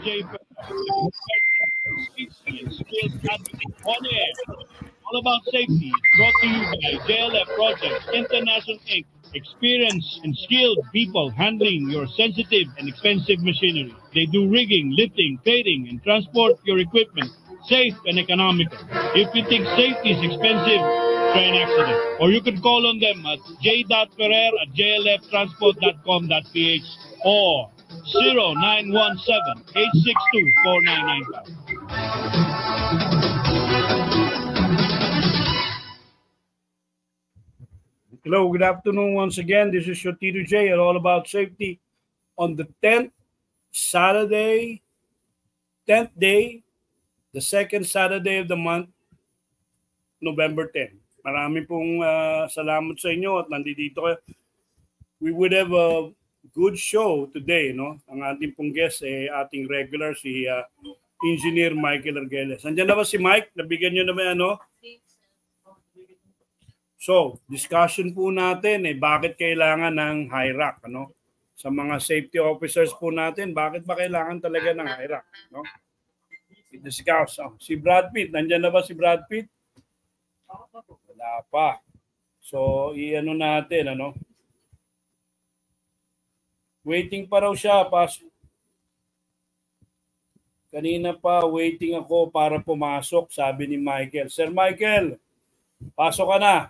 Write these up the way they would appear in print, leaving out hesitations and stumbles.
J. Safety and Skills Advocate on air. All about safety is brought to you by JLF Projects International Inc. Experienced and skilled people handling your sensitive and expensive machinery. They do rigging, lifting, plating, and transport your equipment safe and economical. If you think safety is expensive, try an accident. Or you can call on them at j.ferrer@jlftransport.com.ph or 0917-862-4995. Hello, good afternoon once again. This is your Tito J and all about safety on the 10th day, the second Saturday of the month, November 10. Marami pong salamat sa inyo at nandito kayo. We would have a good show today, no? Ang ating pong guest ating regular si Engineer Michael Argeles. Andiyan na ba si Mike? Nabigyan niyo na ba ano? So, discussion po natin bakit kailangan ng HIRAC, ano? Sa mga safety officers po natin, bakit ba kailangan talaga ng HIRAC, no? Discuss. Si Brad Pitt, nandiyan na ba si Brad Pitt? Wala pa. So, i-ano natin, ano? Waiting pa raw siya. Kanina pa, waiting ako para pumasok, sabi ni Michael. Sir Michael, pasok ka na.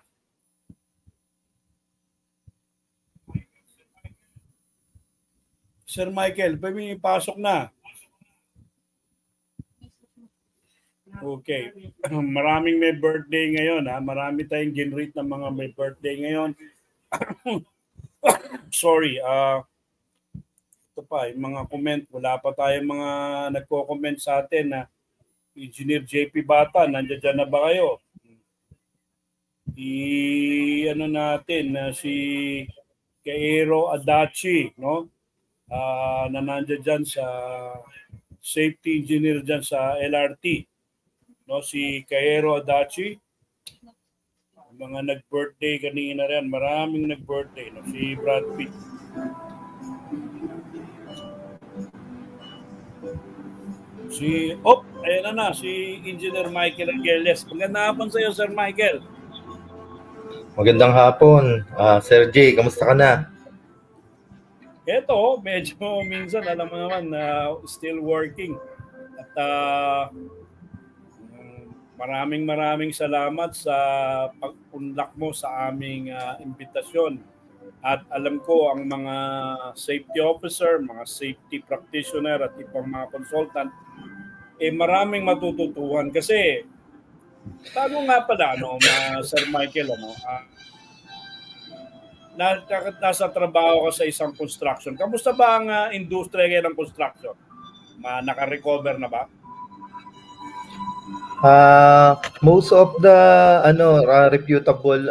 Sir Michael, pasok na. Okay. Maraming may birthday ngayon. Marami tayong generate ng mga may birthday ngayon. Sorry. Ito pa, yung mga comment. Wala pa tayong mga nagko-comment sa atin na Engineer JP Bata, nandiyan na ba kayo? Ano natin, si Kaero Adachi, no? Na nandiyan dyan sa safety engineer dyan sa LRT, no? Si Kaero Adachi. Mga nag-birthday kanina rin, maraming nag-birthday, no? Si Brad Pitt. Ayan na, si Engineer Michael Argeles. Magandang hapon sa iyo, Sir Michael. Magandang hapon, Sir J. Kamusta ka na? Ito, medyo minsan, alam mo naman, still working. At maraming salamat sa pag-unlak mo sa aming imbitasyon. At alam ko ang mga safety officer, mga safety practitioner at ibang mga consultant, maraming matututuhan kasi bago nga pala, Sir Michael, nasa trabaho ka sa isang construction. Kamusta ba ang industriya ng construction? Naka-recover na ba? Most of the reputable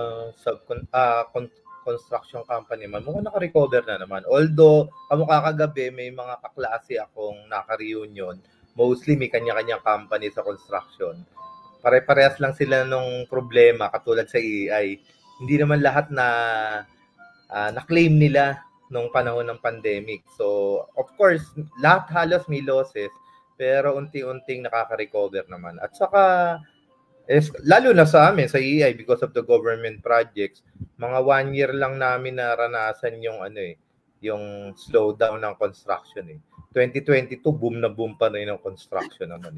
construction company man, mukhang naka-recover na naman. Although, kamukha kagabi, may mga kaklase akong naka-reunion. Mostly, may kanya-kanyang company sa construction. Pare-parehas lang sila nung problema, katulad sa EI. Hindi naman lahat na-claim nila nung panahon ng pandemic. So, of course, lahat halos may losses, pero unti-unting nakaka-recover naman. At saka, lalo na sa amin, sa EI, because of the government projects, mga 1 year lang namin naranasan yung yung slowdown ng construction 2022, boom na boom pa rin ng construction naman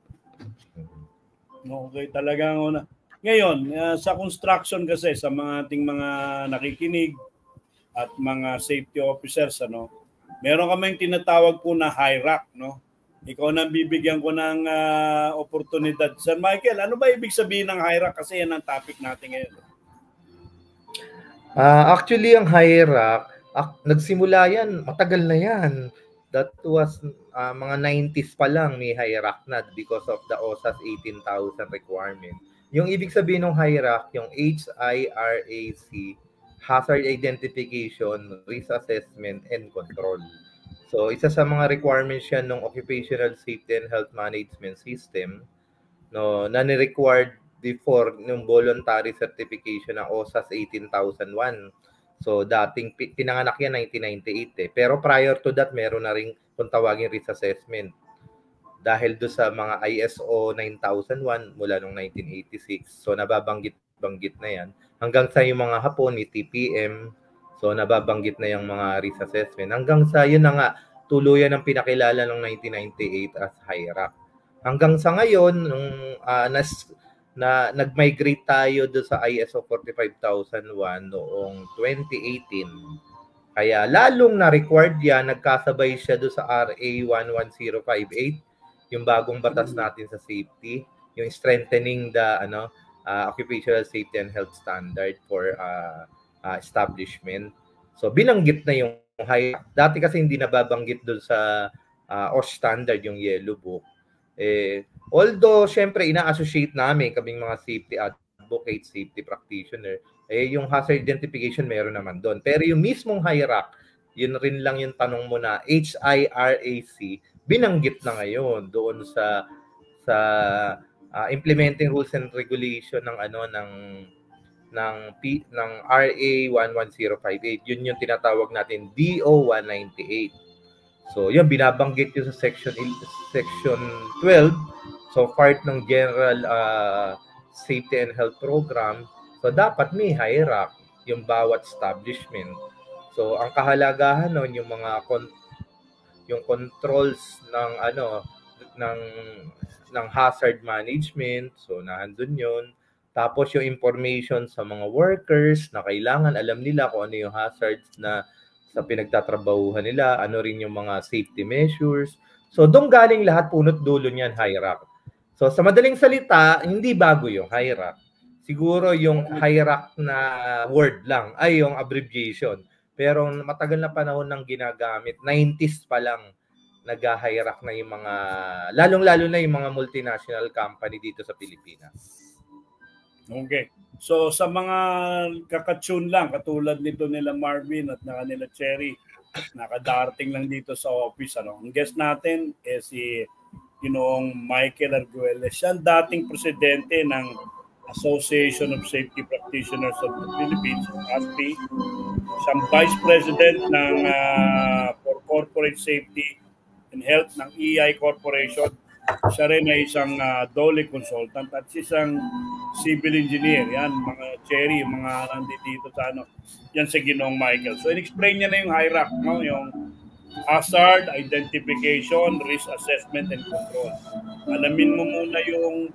Okay, talagang ngayon, sa construction kasi, sa mga ating mga nakikinig at mga safety officers, meron kaming tinatawag po na HIRAC, no? Ikaw nang bibigyan ko ng oportunidad. Sir Michael, ano ba ibig sabihin ng HIRAC? Kasi yan ang topic natin ngayon. Actually, ang HIRAC, nagsimula yan, matagal na yan. That was mga 90s pa lang may HIRAC na because of the OSAS 18,000 requirement. Yung ibig sabihin ng HIRAC, yung HIRAC, Hazard Identification, Risk Assessment, and Control. So, isa sa mga requirements yan ng Occupational Safety and Health Management System, na ni-required before ng voluntary certification ng OSAS 18,001. So, dating pinanganak yan 1998 Pero prior to that, meron na ring kung tawagin risk assessment. Dahil do sa mga ISO 9001 mula noong 1986. So nababanggit-banggit na yan. Hanggang sa yung mga Hapon, ni TPM, so nababanggit na yung mga risk assessment. Hanggang sa yun na nga, tuluyan ng pinakilala noong 1998 as HIRAC. Hanggang sa ngayon, nung nag-migrate tayo do sa ISO 45001 noong 2018. Kaya lalong na-required yan, nagkasabay siya do sa RA 11058, yung bagong batas natin sa safety, yung strengthening the occupational safety and health standard for establishment. So binanggit na yung HIRAC. Dati kasi hindi nababanggit doon sa OSH standard yung Yellow Book. Although syempre ina-associate namin kaming mga safety advocate, safety practitioner, yung hazard identification meron naman doon. Pero yung mismong HIRAC, yun rin lang yung tanong mo na HIRAC, binanggit na ngayon doon sa implementing rules and regulation ng RA 11058. Yun yung tinatawag natin DO 198. So, yun binabanggit yun sa section 12. So, part ng General Safety and Health Program. So, dapat may HIRAC yung bawat establishment. So, ang kahalagahan nun yung mga yung controls ng hazard management. So, naandun yun. Tapos yung information sa mga workers na kailangan alam nila kung ano yung hazards na sa pinagtatrabahuhan nila, ano rin yung mga safety measures. So doon galing lahat, punot dulo niyan HIRAC. So sa madaling salita, hindi bago yung HIRAC. Siguro yung HIRAC na word lang ay yung abbreviation. Pero matagal na panahon nang ginagamit, 90s pa lang nag-HIRAC na yung mga, lalong-lalo na yung mga multinational company dito sa Pilipinas. Okay. So sa mga kakatune lang, katulad nito nila Marvin at nila Cherry, nakadarating lang dito sa office. Ang guest natin si Ginoong Michael Arguelles. Siya ang dating presidente ng Association of Safety Practitioners of the Philippines, ASPI. Siyang vice president ng for Corporate Safety and Health ng EI Corporation. Siya rin ay isang DOLE consultant at isang civil engineer. Yan, mga Cherry, mga nandito sa yan si Ginoong Michael. So, in-explain niya na yung HIRAC, yung hazard, identification, risk assessment, and control. Alamin mo muna yung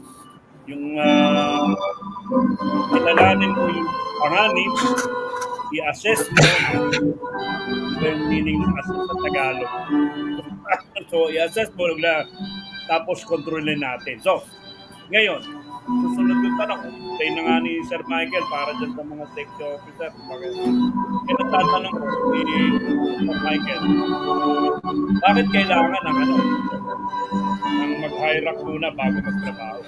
kilalanin mo yung panganib, i-assess mo, meaning ng assess sa Tagalog. So, i-assess mo lang, tapos kontrolin natin. So, ngayon, susunod yung tanong, tayo na nga ni Sir Michael para dyan sa mga safety officer. Kaya natatanong ko ni Sir Michael, bakit kailangan ng mag-HIRAC muna bago magtrabaho?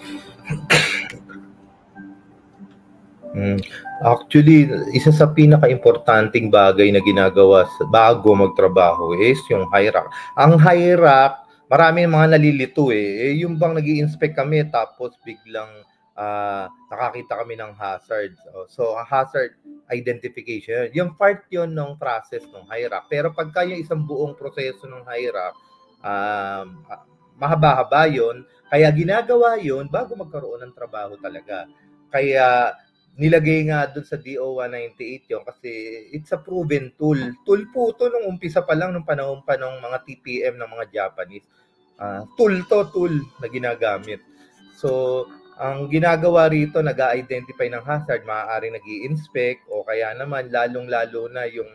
Actually, isa sa pinaka-importanting bagay na ginagawa bago magtrabaho is yung HIRAC. Ang HIRAC, marami mga nalilito yung bang nag-i-inspect kami tapos biglang nakakita kami ng hazard. So, hazard identification, yung part yun ng process ng HIRAC. Pero pagka yung isang buong proseso ng HIRAC, mahaba-haba yun. Kaya ginagawa yun bago magkaroon ng trabaho talaga. Kaya nilagay nga doon sa DO 198 yun kasi it's a proven tool. Tool po ito nung umpisa pa lang nung panahon pa ng mga TPM ng mga Japanese. Tool na ginagamit. So, ang ginagawa rito, nag-identify ng hazard, maaaring nag-i-inspect o kaya naman lalong-lalo na yung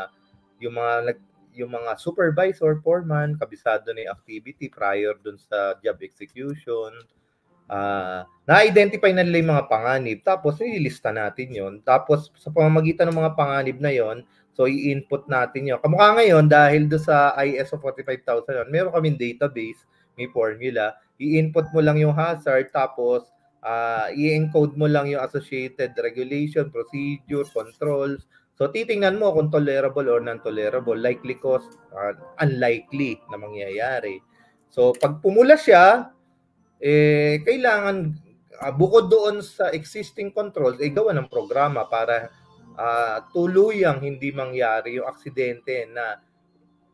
mga supervisor, foreman, kabisado na yung activity prior dun sa job execution. Na-identify na nila yung mga panganib, tapos ililista natin yon. Tapos sa pamamagitan ng mga panganib na yon, so i-input natin yon. Kamukha ngayon, dahil do sa ISO 45000, meron kaming database, may formula, i-input mo lang yung hazard, tapos i-encode mo lang yung associated regulation, procedure, controls. So titingnan mo kung tolerable or non-tolerable, likely cause, unlikely na mangyayari. So pag pumula siya, kailangan bukod doon sa existing controls, gawa ng programa para tuluyang hindi mangyari yung aksidente na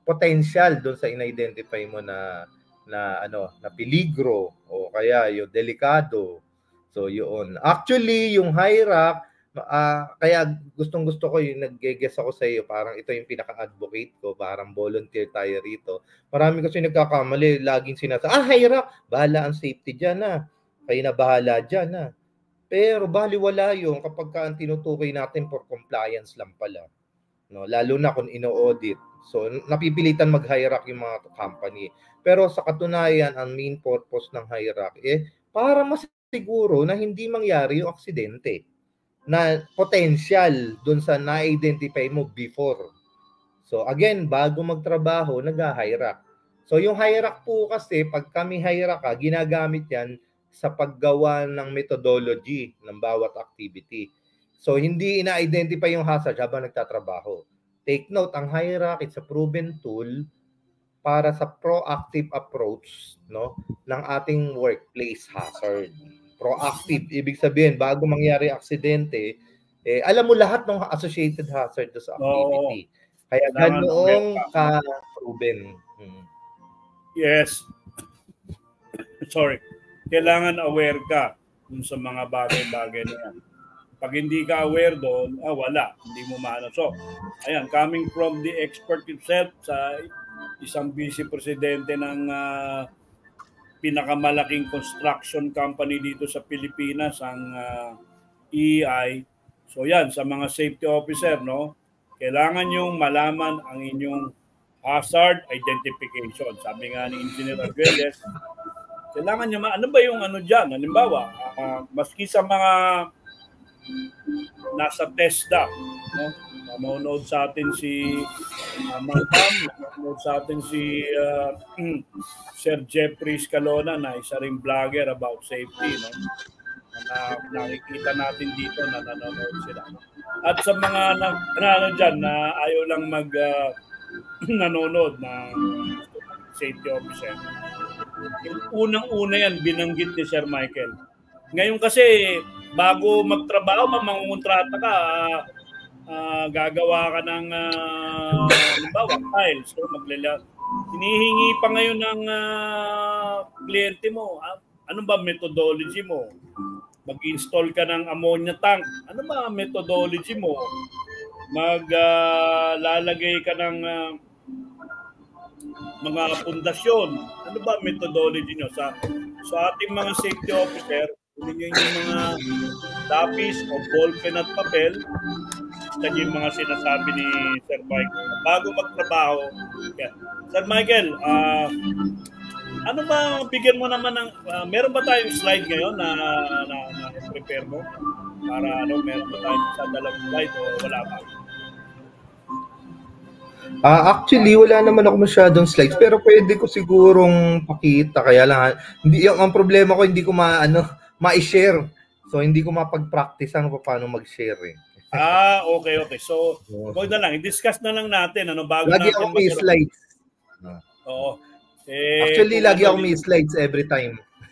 potential doon sa in-identify mo na peligro o kaya yung delikado. So yun. Actually, yung HIRAC, kaya gustong-gusto ko yung nag-guess ako sa iyo, parang ito yung pinaka-advocate ko, parang volunteer tayo rito. Marami kasi nagkakamali, laging sinasabi, HIRAC, bahala ang safety dyan kayo na bahala dyan Pero baliwala yung kapag ang tinutukoy natin for compliance lang pala. No, lalo na kung ino-audit. So napipilitan mag-HIRAC yung mga company. Pero sa katunayan, ang main purpose ng HIRAC para masiguro na hindi mangyari yung aksidente na potential dun sa na-identify mo before. So again, bago magtrabaho, nag-HIRAC. So yung HIRAC po kasi, pag kami HIRAC ginagamit yan sa paggawa ng methodology ng bawat activity. So hindi ina-identify yung hazard habang nagtatrabaho. Take note, ang HIRAC, it's a proven tool para sa proactive approach ng ating workplace hazard. Proactive, ibig sabihin, bago mangyari aksidente, alam mo lahat ng associated hazard sa activity. Kaya ganoong ka-proven. Yes. Sorry. Kailangan aware ka dun sa mga bagay-bagay na yan. Pag hindi ka aware doon, wala. Hindi mo maano. So, ayan, coming from the expert himself sa isang vice presidente ng pinakamalaking construction company dito sa Pilipinas, ang EI. So yan, sa mga safety officer, kailangan yung malaman ang inyong hazard identification. Sabi nga ni Engineer Arguelles, kailangan nyo ano ba yung dyan? Halimbawa, maski sa mga nasa TESDA, nanonood sa atin si Ma'am, nanonood sa atin si Sir Jeffrey Scalona na isa ring vlogger about safety, nakikita natin dito na nanonood sila. At sa mga dyan na ayaw lang nanonood na safety officer, yung unang-una yan binanggit ni Sir Michael. Ngayon kasi bago magtrabaho, mangungontrata ka, gagawa ka ng halimbawa files, hinihingi pa ngayon ng kliyente mo, ano ba methodology mo? Mag-install ka ng ammonia tank, ano ba methodology mo? Maglalagay ka ng mga pundasyon, ano ba methodology nyo? Sa ating mga safety officer, kunin yung mga lapis o ballpen at papel, yan yung mga sinasabi ni Sir Michael bago magtrabaho. Yeah. Sir Michael, ano ba, bigyan mo naman ng, meron ba tayong slide ngayon na prepare mo? Para meron ba tayong sa dalawang slide o wala ba? Actually, wala naman ako masyadong slides, pero pwede ko sigurong pakita. Kaya lang, ang problema ko, hindi ko ma-share. So, hindi ko mapag-practice paano mag-share. Okay. So, wag na lang. I-discuss na lang natin. Bago lagi ako may slides. Oo. Actually, lagi ako may slides every time.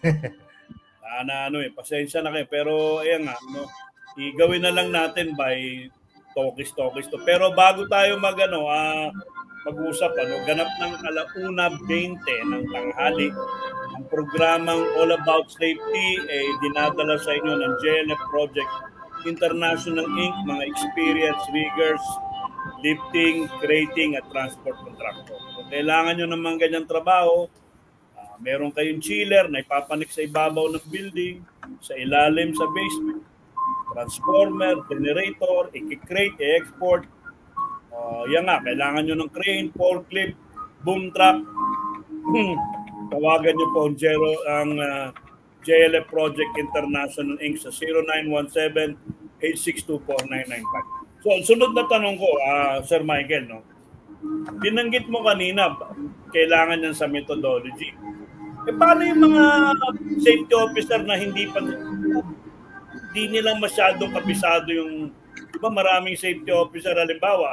Pasensya na kayo. Pero, ayan nga, igawin na lang natin by talkies to. Pero bago tayo mag-usap, ganap ng 1:20 ng tanghali, ang programang All About Safety dinadala sa inyo ng JLF Project International Inc., mga experienced riggers, lifting, crating at transport contractor. Kung kailangan nyo naman ganyang trabaho, meron kayong chiller na ipapanik sa ibabaw ng building, sa ilalim sa basement, transformer, generator, i-crate, i-export. Yan nga, kailangan nyo ng crane, forklift, boom truck. Tawagan nyo po ang JLF Project International Inc. sa 0917-8624995. So, sunod na tanong ko, Sir Michael, binanggit mo kanina, kailangan yan sa methodology. Paano yung mga safety officer na hindi nila masyadong kabisado yung, di ba maraming safety officer, halimbawa,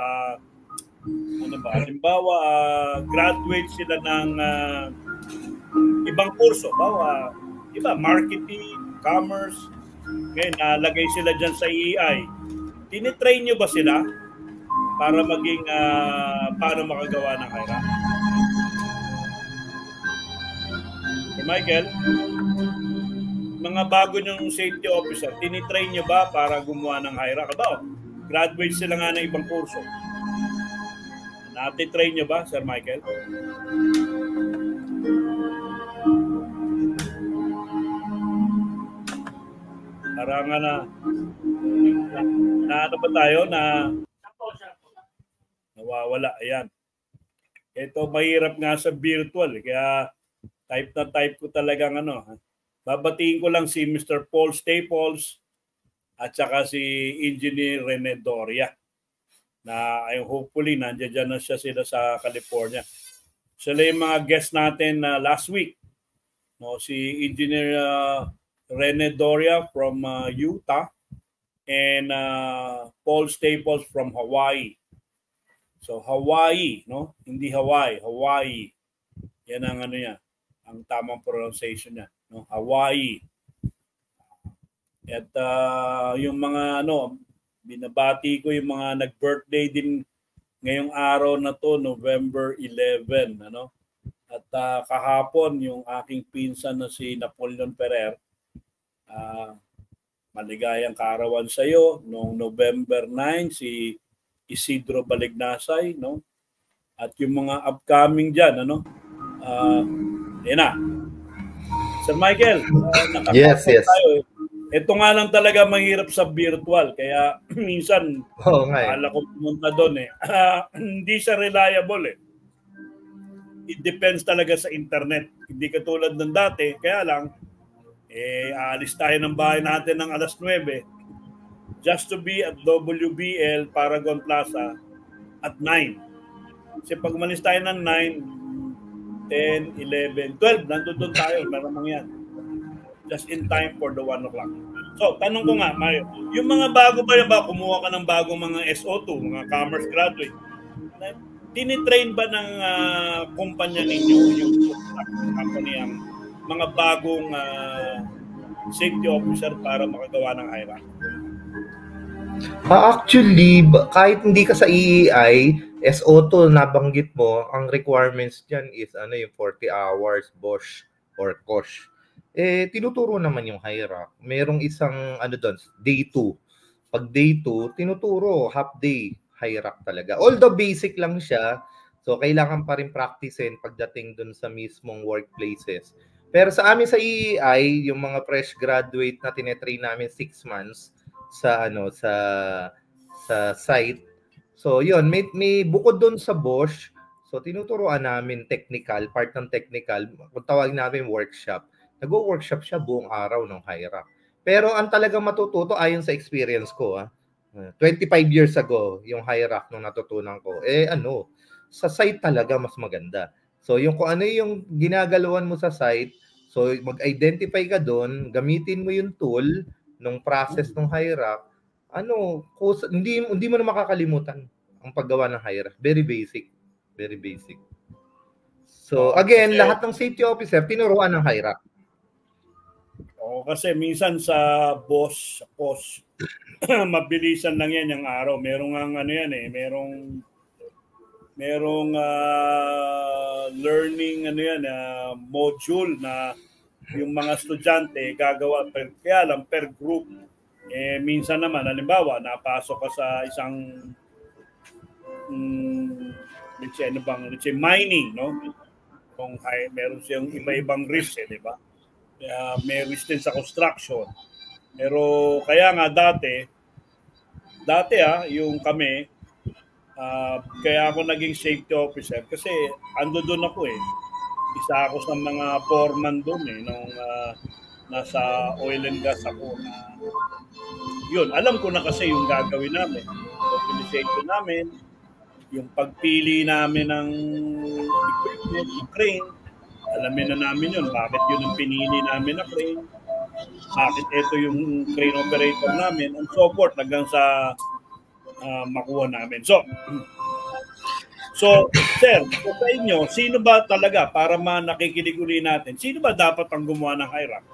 graduate sila ng ibang kurso, iba, marketing, commerce, ngayon nalagay sila dyan sa EI. Tinitrain nyo ba sila? para maging paano makagawa ng HIRAC? Sir Michael, mga bago niyong safety officer, tinitrain niyo ba para gumawa ng HIRAC? Aba, graduate sila nga ng ibang kurso. Nati-train niyo ba, Sir Michael? Parang na ano ba tayo na nawawala. Ayan. Ito mahirap nga sa virtual. Kaya type ko talagang babatiin ko lang si Mr. Paul Staples at saka si Engineer Rene Doria na hopefully nandiyan na sila sa California. Sila yung mga guest natin last week. No, si Engineer Rene Doria from Utah and Paul Staples from Hawaii. So Hawaii, no? Hindi Hawaii, Hawaii. Yan ang ang tamang pronunciation niya, no? Hawaii. At yung mga binabati ko yung mga nag-birthday din ngayong araw na to, November 11, At kahapon yung aking pinsan na si Napoleon Ferrer, maligayang kaarawan sa iyo. Noong November 9 si Isidro Balignasay, no? At yung mga upcoming diyan, yan na. Sir Michael, yes. tayo. Ito nga lang talaga mahirap sa virtual. Kaya minsan, akala ko pumunta doon hindi siya reliable It depends talaga sa internet. Hindi katulad ng dati. Kaya lang, aalis tayo ng bahay natin ng alas 9 just to be at WBL Paragon Plaza at 9. Kasi pag umalis tayo ng 9, 10, 11, 12, nandun tayo, maramang yan. Just in time for the 1 o'clock. So, tanong ko nga, Mario, yung mga bago ba kumuha ka ng bagong mga SO2, mga commerce graduate, tinitrain ba ng kumpanya ninyo, yung company, ang mga bagong safety officer para makagawa ng HIRAC? Actually, kahit hindi ka sa EEI, SO2 nabanggit mo, ang requirements dyan is yung 40 hours Bosch or COSH. Tinuturo naman yung HIRAC. Merong isang doon, day 2. Pag day 2, tinuturo half day HIRAC talaga. Although basic lang siya, so kailangan pa rin practicein pagdating doon sa mismong workplaces. Pero sa amin sa EEI, yung mga fresh graduate na tinetrain namin 6 months sa sa site. So yun, may bukod doon sa Bosch. So tinuturuan namin technical, part ng technical, kung tawag namin workshop. Nag-workshop siya buong araw ng HIRAC. Pero ang talagang matututo ayon sa experience ko, 25 years ago, yung HIRAC nung natutunan ko, sa site talaga mas maganda. So yung kung ano yung ginagalawan mo sa site, so mag-identify ka doon, gamitin mo yung tool nung process ng HIRAC, hindi mo na makakalimutan ang paggawa ng HIRAC. Very basic. Very basic. So again, lahat ng safety officer tinuruan ng HIRAC. Kasi minsan sa boss, mabilisan lang yan yung araw. Merong merong learning module na yung mga estudyante gagawa kaya lang per group. Minsan naman, halimbawa, napasok ka sa isang mining, no? Kung meron siyang iba-ibang risk, di ba? May risk din sa construction. Pero kaya nga dati yung kami, kaya ako naging safety officer kasi ando doon ako isa ako sa mga foreman doon nung nasa oil and gas ako yun, alam ko na kasi yung gagawin namin, organization namin, yung pagpili namin ng equipment, yung crane, alamin na namin yun, bakit yun ang pinili namin na crane, bakit ito yung crane operator namin, and so forth, hanggang sa makuha namin. So, sir, sa inyo, sino ba talaga, para nakikinig uli natin, sino ba dapat ang gumawa ng HIRAC?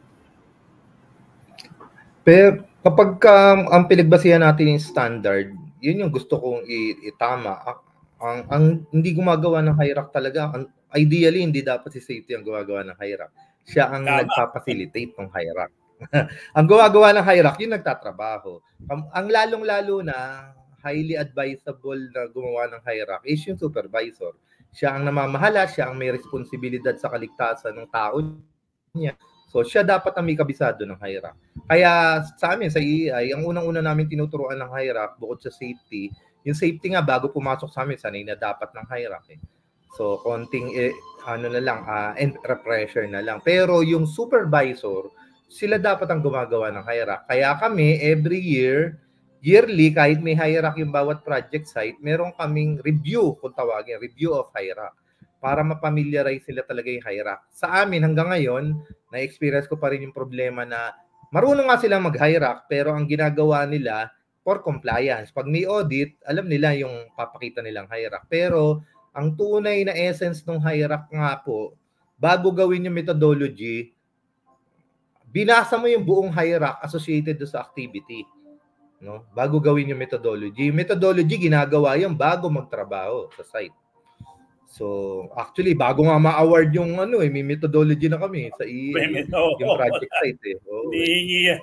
Pero kapag ang pinagbasihan natin yung standard, yun yung gusto kong itama. Ang hindi gumagawa ng HIRAC talaga, ideally hindi dapat si safety ang gumagawa ng HIRAC. Siya ang nagpa-facilitate ng HIRAC. Ang gumagawa ng HIRAC, yung nagtatrabaho. Ang lalong-lalo na highly advisable na gumawa ng HIRAC is yung supervisor. Siya ang namamahala, siya ang may responsibilidad sa kaligtasan ng tao niya. So, siya dapat ang may kabisado ng HIRAC. Kaya sa amin, sa EEI, ang unang-una namin tinuturuan ng HIRAC, bukod sa safety, yung safety nga, bago pumasok sa amin, sanay na dapat ng HIRAC. So, konting, refresher na lang. Pero yung supervisor, sila dapat ang gumagawa ng HIRAC. Kaya kami, every year, yearly, kahit may HIRAC yung bawat project site, meron kaming review, kung tawagin, review of HIRAC, para mapamiliarize sila talaga yung HIRAC. Sa amin, hanggang ngayon, na-experience ko pa rin yung problema na marunong nga silang mag-HIRAC, pero ang ginagawa nila for compliance. Pag may audit, alam nila yung papakita nilang HIRAC. Pero ang tunay na essence ng HIRAC nga po, bago gawin yung methodology, binasa mo yung buong HIRAC associated sa activity. No? Bago gawin yung methodology. Methodology, ginagawa yan bago magtrabaho sa site. So, actually, bago nga ma-award yung may methodology na kami sa yung project site. Yes.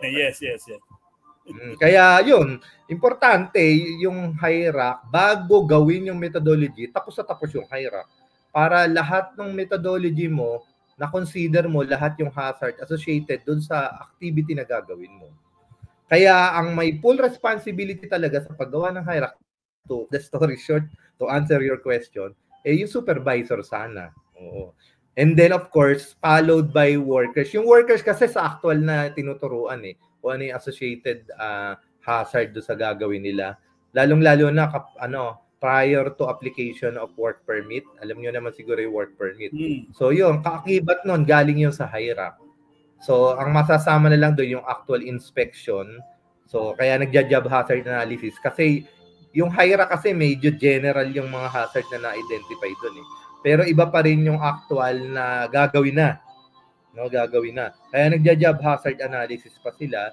Kaya yun, importante yung HIRAC, bago gawin yung methodology, tapos yung HIRAC. Para lahat ng methodology mo, na-consider mo lahat yung hazard associated dun sa activity na gagawin mo. Kaya ang may full responsibility talaga sa paggawa ng HIRAC, to the story short, to answer your question, yung supervisor sana. Oo. And then of course, followed by workers. Yung workers kasi sa actual na tinuturuan kung ano yung associated hazard do sa gagawin nila. Lalong-lalo na prior to application of work permit. Alam niyo naman siguro yung work permit. So yun, kaakibat nun, galing yun sa HIRAC. So ang masasama na lang doon yung actual inspection. So kaya nagja-job hazard analysis kasi yung HIRAC kasi medyo general yung mga hazard na na-identify doon Pero iba pa rin yung actual na gagawin na. Gagawin na. Kaya nagja-job hazard analysis pa sila.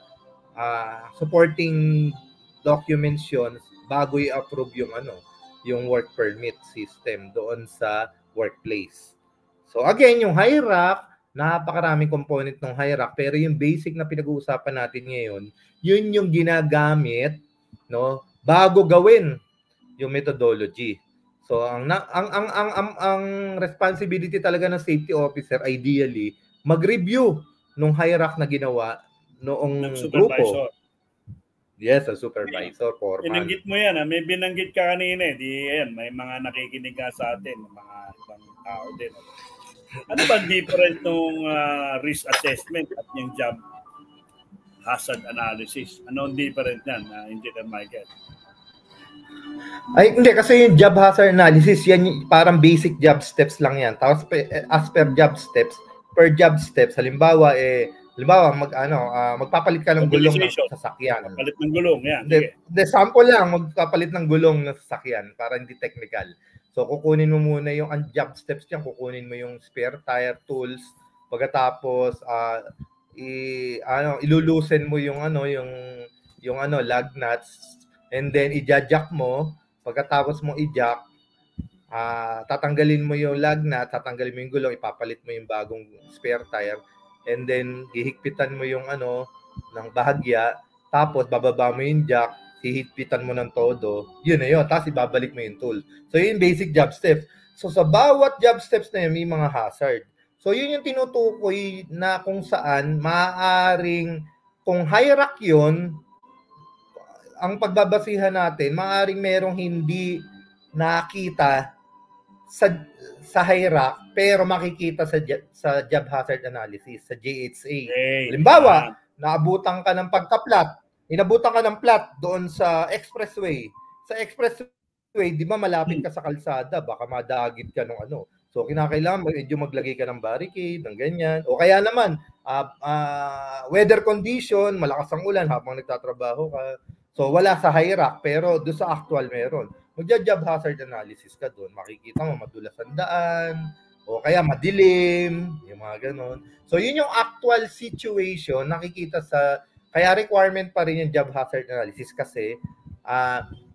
Supporting documents yun bago i-approve yung work permit system doon sa workplace. So again, yung HIRAC, napakaraming component ng HIRAC, pero yung basic na pinag-uusapan natin ngayon, yun yung ginagamit bago gawin yung methodology. So ang responsibility talaga ng safety officer ideally mag-review nung HIRAC na ginawa noong grupo. Yes, a supervisor, foreman. Binanggit mo yan, may binanggit ka kanina may mga nakikinig ka sa atin, mga ibang tao din. Ano ba different nung risk assessment at yung job hazard analysis? Ano ang different yan, Engineer Michael? Ay, hindi. Kasi yung job hazard analysis, yan parang basic job steps lang yan. Tapos as per job steps, halimbawa, magpapalit ka ng gulong ng sasakyan. Magpapalit ng gulong, yan. The sample lang, magpapalit ng gulong ng sasakyan para hindi technical. So, kukunin mo muna yung job steps dyan. Kukunin mo yung spare tire tools. Pagkatapos, ilulusen mo yung lug nuts. And then, i-jack mo. Pagkatapos mo i-jack, tatanggalin mo yung lug nut, tatanggalin mo yung gulong, ipapalit mo yung bagong spare tire. And then, hihigpitan mo yung ng bahagya. Tapos, bababa mo yung jack, hihigpitan mo ng todo. Yun na yun. Tapos, ibabalik mo yung tool. So, yun yung basic job steps. So, sa bawat job steps na yun, may mga hazard. So, yun yung tinutukoy na kung saan maaaring, kung HIRAC yun, ang pagbabasihan natin, maaaring merong hindi nakita sa HIRAC, pero makikita sa job hazard analysis, sa JHA. Halimbawa, naabutan ka ng pagka-plat. Inabutan ka ng plat doon sa expressway. Sa expressway, di ba malapit ka sa kalsada, baka madagit ka ng So, kinakailangan medyo maglagay ka ng barricade, ng ganyan. O kaya naman, weather condition, malakas ang ulan habang nagtatrabaho ka. So, wala sa HIRAC, pero doon sa actual meron. Magja-job hazard analysis ka doon. Makikita mo madulas ang daan, o kaya madilim, yung mga ganon. So, yun yung actual situation nakikita kaya requirement pa rin yung job hazard analysis kasi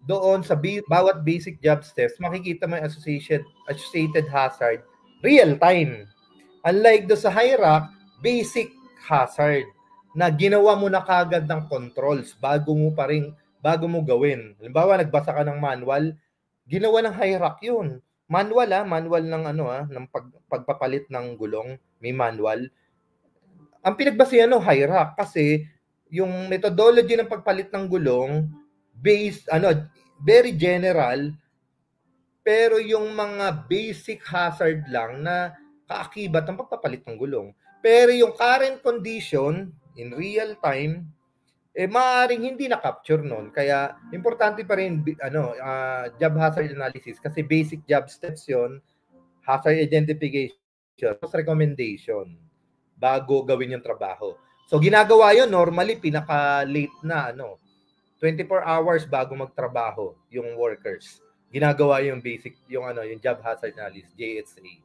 doon sa bawat basic job steps, makikita mo yung associated hazard real time. Unlike do sa HIRAC, basic hazard na ginawa mo na kagad ng controls bago mo gawin. Halimbawa, nagbasa ka ng manual, ginawa ng HIRAC yun. Manual ng ng pagpapalit ng gulong, may manual. Ang pinagbasihan ng HIRAC kasi yung methodology ng pagpalit ng gulong very general, pero yung mga basic hazard lang na kaakibat ng pagpapalit ng gulong. Pero yung current condition in real time, maaaring hindi na-capture nun. Kaya importante pa rin job hazard analysis kasi basic job steps yun, hazard identification, recommendation bago gawin yung trabaho. So ginagawa yun normally pinaka-late na 24 hours bago magtrabaho yung workers. Ginagawa yung basic yung job hazard analysis, JHA.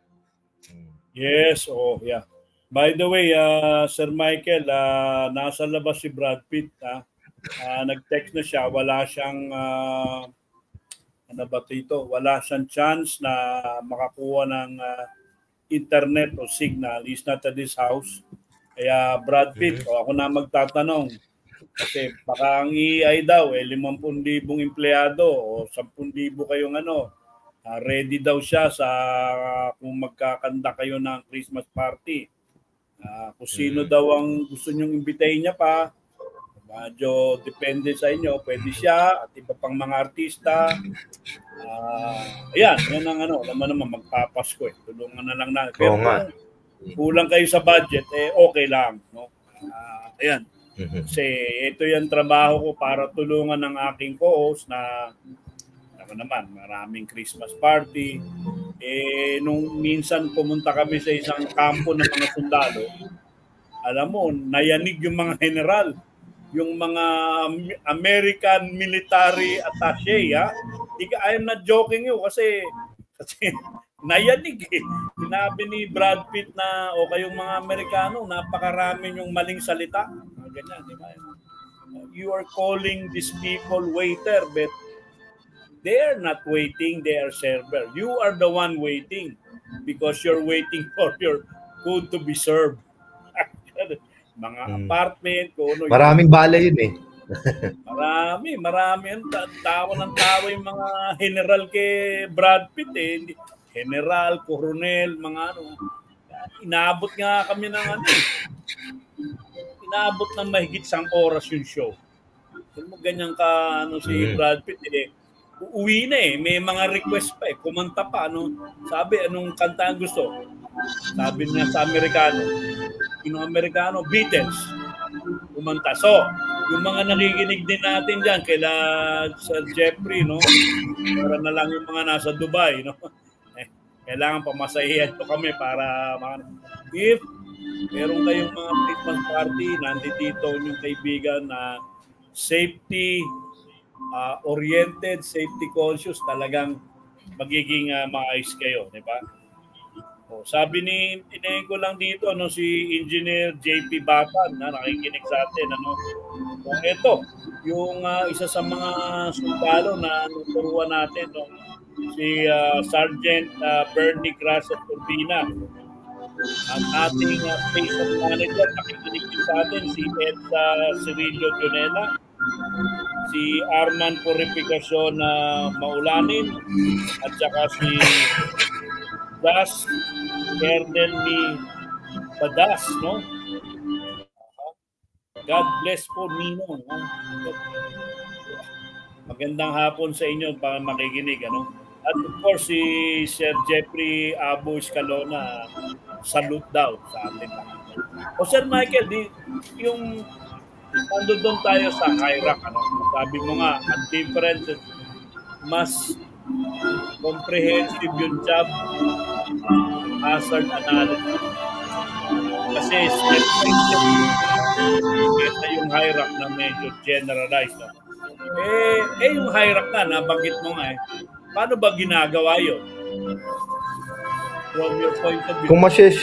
Yes, yeah. By the way, Sir Michael, nasa labas si Brad Pitt. Nag-text na siya, wala siyang wala siyang chance na makakuha ng internet o signal. He's not at this house. Kaya Brad Pitt, ako na magtatanong. Kasi baka ang EI daw, 50,000 empleyado o 10,000 kayong ready daw siya sa kung magkakanda kayo ng Christmas party. Kung sino daw ang gusto nyong imbitahin niya pa, medyo depende sa inyo, pwede siya at iba pang mga artista. Yan ang naman magpapasko tulungan na lang natin. Pero kulang kayo sa budget, okay lang. No? Ayan. Kasi ito yung trabaho ko para tulungan ng aking co-host na maraming Christmas party. Nung minsan pumunta kami sa isang kampo ng mga sundalo, alam mo, nayanig yung mga general, yung mga American military attaché, I'm not joking kasi nayanig Sinabi ni Brad Pitt na kayong mga Amerikano, napakarami yung maling salita. Ganyan, di ba? You are calling these people waiter, but they are not waiting, they are server. You are the one waiting because you're waiting for your food to be served. Mga apartment, maraming balay yun Marami. Tawa ng tawa yung mga general kay Brad Pitt General, Coronel, mga Inaabot nga kami ng inaabot ng mahigit 1 oras yung show. Kung ganyan ka si Brad Pitt uuwi na may mga request pa kumanta pa sabi anong kanta ang gusto. Sabi niya sa Amerikano. Yung Amerikano, Beatles. Kumanta. So, yung mga nakikinig din natin diyan kaila Sir Jeffrey para na lang yung mga nasa Dubai kailangan pamasahihan ko kami para if meron kayong mga Christmas party, nandito yung kaibigan na safety oriented, safety conscious, talagang magiging maayos kayo, di ba? Sabi inayin ko lang dito si Engineer JP Batan na nakikinig sa atin ito yung isa sa mga sundalo na turuan natin si Sergeant Bernie Gracia Turbina. Ang ating station manager nakikinig din sa atin si Edsa Cirillo Junela, si Arman Purificacion Maulanin at saka si Das Kernel ni Badas God bless po Ninong. Magandang hapon sa inyo para makikinig At of course si Sir Jeffrey Abu Escalona, salute daw sa atin. Sir Michael, yung doon tayo sa HIRAC, sabi mo nga, ang difference, mas comprehensive yung job hazard analysis. Kasi step by step, ito yung HIRAC na medyo generalized. Yung HIRAC nabanggit mo nga paano ba ginagawa yun? From your point of view.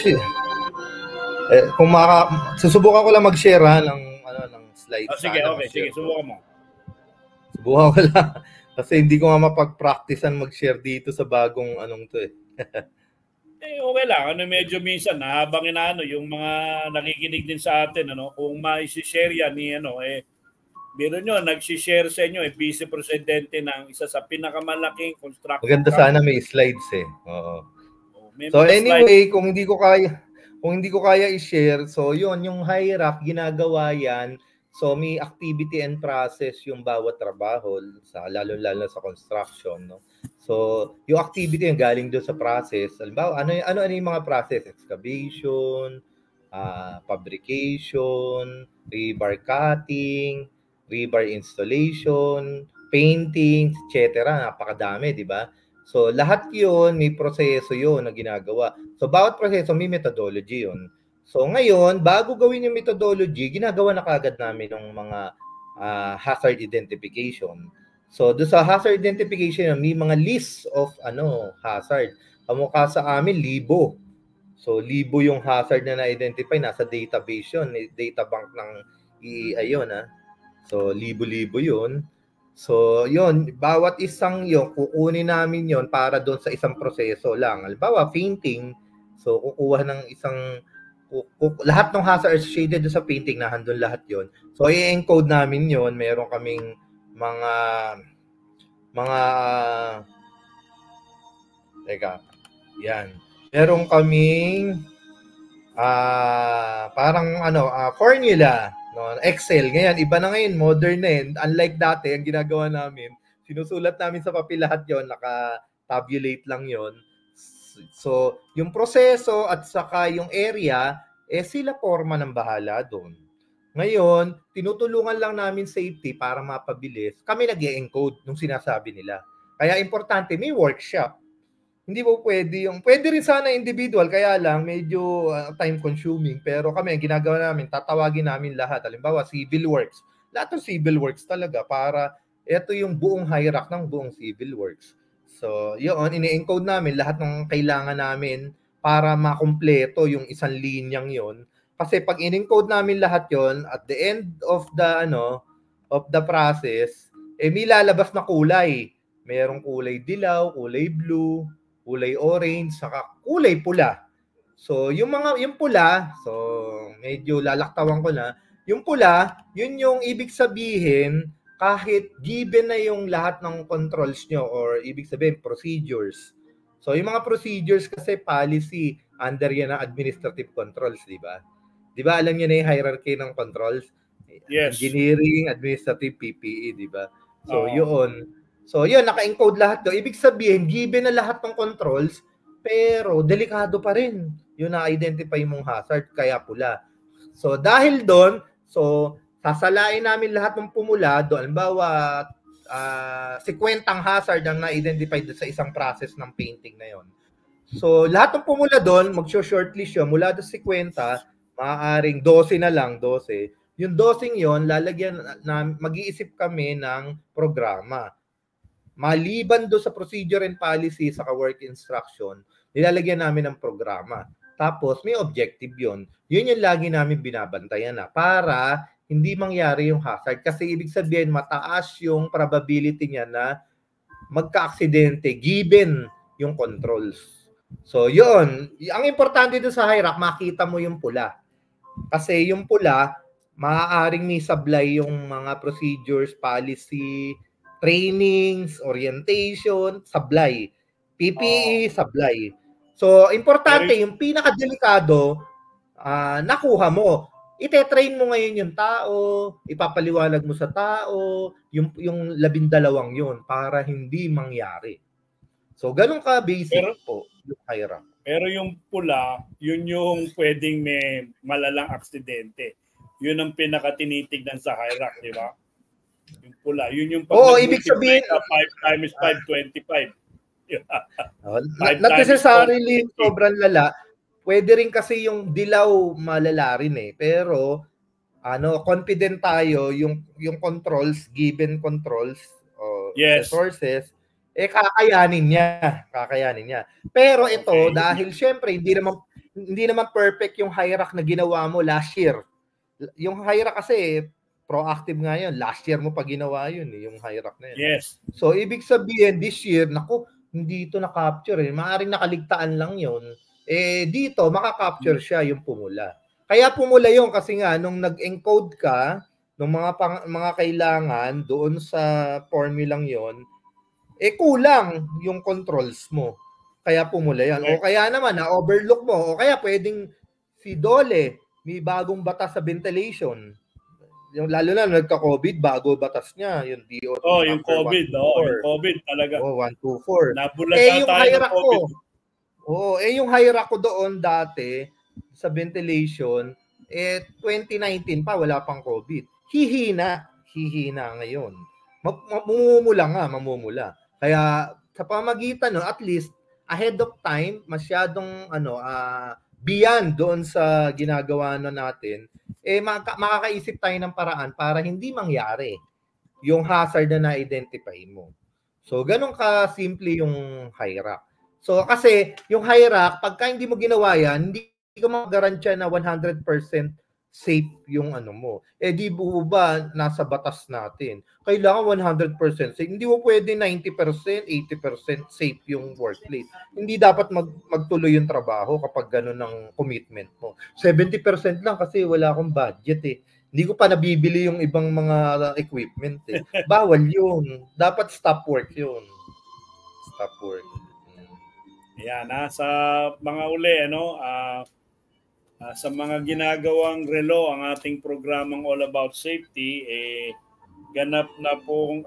Kung susubukan ko lang mag-share ng slides. Sige, okay. Sige, subukan mo. Buha ko lang. Kasi hindi ko nga mapag-practicean mag-share dito sa bagong anong to eh. Okay lang. Medyo minsan, habang yung mga nakikinig din sa atin, kung ma-share yan ni biro nyo, nag-share sa inyo, Vice Presidente ng isa sa pinakamalaking construction. Maganda sana may slides eh. Oo. So anyway, kung hindi ko kaya i-share, so yun, yung HIRAC, ginagawa yan. So may activity and process yung bawat trabaho, lalo-lalo sa construction, no? So yung activity yung galing doon sa process. Halimbawa, ano yung mga process? Excavation, fabrication, rebar cutting, rebar installation, painting, etc. Napakadami, di ba? So lahat 'yon may proseso 'yon na ginagawa. So bawat proseso may methodology 'yon. So ngayon, bago gawin yung methodology, ginagawa na kagad namin ng mga hazard identification. So doon sa hazard identification, may mga list of hazard. Kamukha sa amin, 1,000. So 1,000 yung hazard na na-identify, nasa database 'yon, data bank ng EEI 'yon. So 1,000 'yun. So 'yun, bawat isang 'yon kukunin namin 'yon para doon sa isang proseso lang. Halimbawa, painting, so kukuha ng isang lahat ng hazard associated sa painting na handun lahat 'yon. So i-encode namin 'yon. Meron kaming mga yan. Meron kaming parang formula, no? Excel. Ngayon, iba na ngayon, modern na yun. Unlike dati, ang ginagawa namin, sinusulat namin sa papel lahat 'yon, naka-tabulate lang 'yon. So, yung proseso at saka yung area, sila forma ng bahala doon. Ngayon, tinutulungan lang namin safety para mapabilis. Kami nag-e-encode nung sinasabi nila. Kaya importante, may workshop. Hindi po pwede rin sana individual, kaya lang medyo time consuming. Pero kami, ang ginagawa namin, tatawagin namin lahat. Halimbawa, civil works. Lahat ng civil works talaga para ito yung buong HIRAC ng buong civil works. So, yun, ini-encode namin lahat ng kailangan namin para makumpleto yung isang linyang yon. Kasi pag in-encode namin lahat yon, at the end of the process, may lalabas na kulay. Merong kulay dilaw, kulay blue, kulay orange, saka kulay pula. So, yung pula, so medyo lalaktawan ko na, yung pula, yun yung ibig sabihin, kahit given na yung lahat ng controls nyo or ibig sabihin procedures. So yung mga procedures kasi policy under yan ng administrative controls, di ba? Di ba alam niyo na yung hierarchy ng controls? Yes. Engineering, administrative, PPE, di ba? So yun. So yun, naka-encode lahat do. Ibig sabihin, given na lahat ng controls, pero delikado pa rin yung na-identify mong hazard, kaya pula. So dahil doon, so sasalain namin lahat ng pumula doon. Halimbawa, 50 hazard ang na-identify sa isang process ng painting na yon. So, lahat ng pumula doon, mag-shortlist yun. Mula doon 50, maaaring 12 na lang, 12. Yung 12 yon, lalagyan na, mag-iisip kami ng programa. Maliban doon sa procedure and policy sa work instruction, nilalagyan namin ng programa. Tapos, may objective yon. Yun yung lagi namin binabantayan na para hindi mangyari yung hazard. Kasi ibig sabihin, mataas yung probability niya na magka-aksidente given yung controls. So, yun. Ang importante dito sa HIRAC, makita mo yung pula. Kasi yung pula, maaaring may sablay yung mga procedures, policy, trainings, orientation, sablay. PPE, sablay. So, importante, yung pinakadelikado, nakuha mo. Ite-train mo ngayon yung tao, ipapaliwanag mo sa tao, yung 12 yun para hindi mangyari. So, ganun ka basic po yung HIRAC. Pero yung pula, yun yung pwedeng may malalang aksidente. Yun ang pinakatinitignan sa HIRAC, di ba? Yung pula, yun yung ibig sabihin 5 times 5, 25. Not necessarily sobrang lala. Pwede rin kasi yung dilaw malala rin eh. Pero confident tayo yung controls, given controls resources, kakayanin niya. Pero ito, dahil syempre hindi naman perfect yung HIRAC na ginawa mo last year. Yung HIRAC kasi proactive nga yun. Last year mo pa ginawa yun, yung HIRAC na yun. Yes. So, ibig sabihin, this year, naku, hindi ito na-capture. Maaaring nakaligtaan lang yun. Dito, maka-capture siya yung pumula. Kaya pumula yun kasi nga, nung nag-encode ka, nung mga kailangan doon sa formulang yon, kulang yung controls mo. Kaya pumula yan. O kaya naman, na-overlook mo. O kaya pwedeng si Dole, may bagong batas sa ventilation. Yung lalo na nagka-COVID, bago batas niya, yung DOT. Yung COVID. Yung COVID talaga. 124. Nabulat yung tayo ng COVID. Yung HIRAC ko doon dati sa ventilation, 2019 pa, wala pang COVID. Hihina ngayon. Mamumula. Kaya sa pamagitan, at least, ahead of time, masyadong beyond doon sa ginagawa natin, makakaisip tayo ng paraan para hindi mangyari yung hazard na na-identify mo. So, ganun ka-simple yung HIRAC. So, kasi yung HIRAC, pagka hindi mo ginawa yan, hindi ka mag-garantiya na 100% safe yung mo. Di ba nasa batas natin? Kailangan 100% safe. Hindi mo pwede 90%, 80% safe yung workplace. Hindi dapat magtuloy yung trabaho kapag ganun ang commitment mo. 70% lang kasi wala akong budget Hindi ko pa nabibili yung ibang mga equipment Bawal yun. Dapat stop work yun. Stop work. Yan, sa mga uli, sa mga ginagawang relo, ang ating programang All About Safety, ganap na pong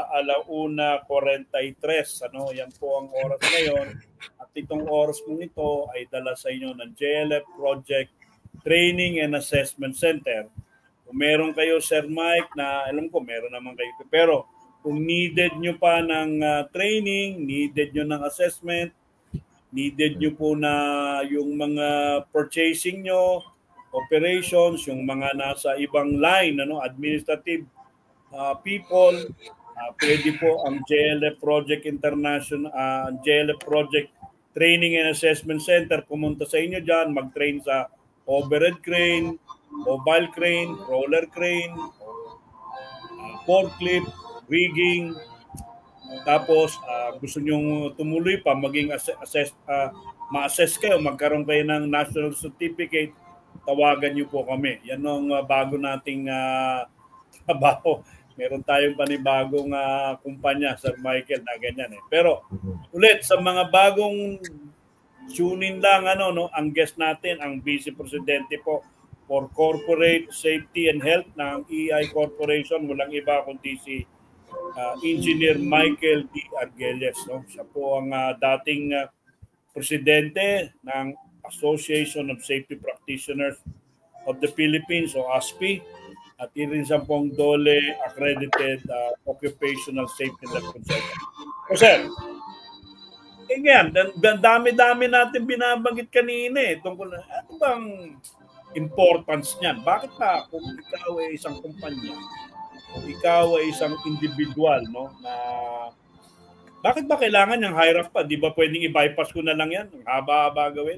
1:43. Yan po ang oras ngayon. At itong oras mong ito ay dala sa inyo ng JLF Project Training and Assessment Center. Kung meron kayo, Sir Mike, na alam ko meron naman kayo, pero kung needed nyo pa ng training, needed nyo ng assessment, needed nyo po na yung mga purchasing nyo, operations, yung mga nasa ibang line, administrative people, pwede po ang JLF Project International, JLF Project Training and Assessment Center, pumunta sa inyo dyan, mag-train sa overhead crane, mobile crane, roller crane, forklift, rigging. Tapos gusto nyo tumuloy pa, maging ma-assess kayo, magkaroon kayo ng national certificate, tawagan nyo po kami. Yan ang bago nating trabaho. Meron tayong panibagong kumpanya, Sir Michael, na ganyan Pero ulit, sa mga bagong tune-in lang, ang guest natin, ang Vice Presidente po for Corporate Safety and Health ng EI Corporation, walang iba kundi si Engineer Michael D. Argelles. Siya po ang dating presidente ng Association of Safety Practitioners of the Philippines o ASPI, at rin siya pong DOLE Accredited Occupational Safety Net Consultant. So, sir, ngayon, dami-dami natin binabanggit kanina tungkol ano bang importance niyan? Bakit pa kung ikaw ay isang kumpanya, ikaw ay isang individual, na bakit ba kailangan yung HIRAC pa? Di ba pwedeng i-bypass ko na lang yan? Ang haba-haba gawin?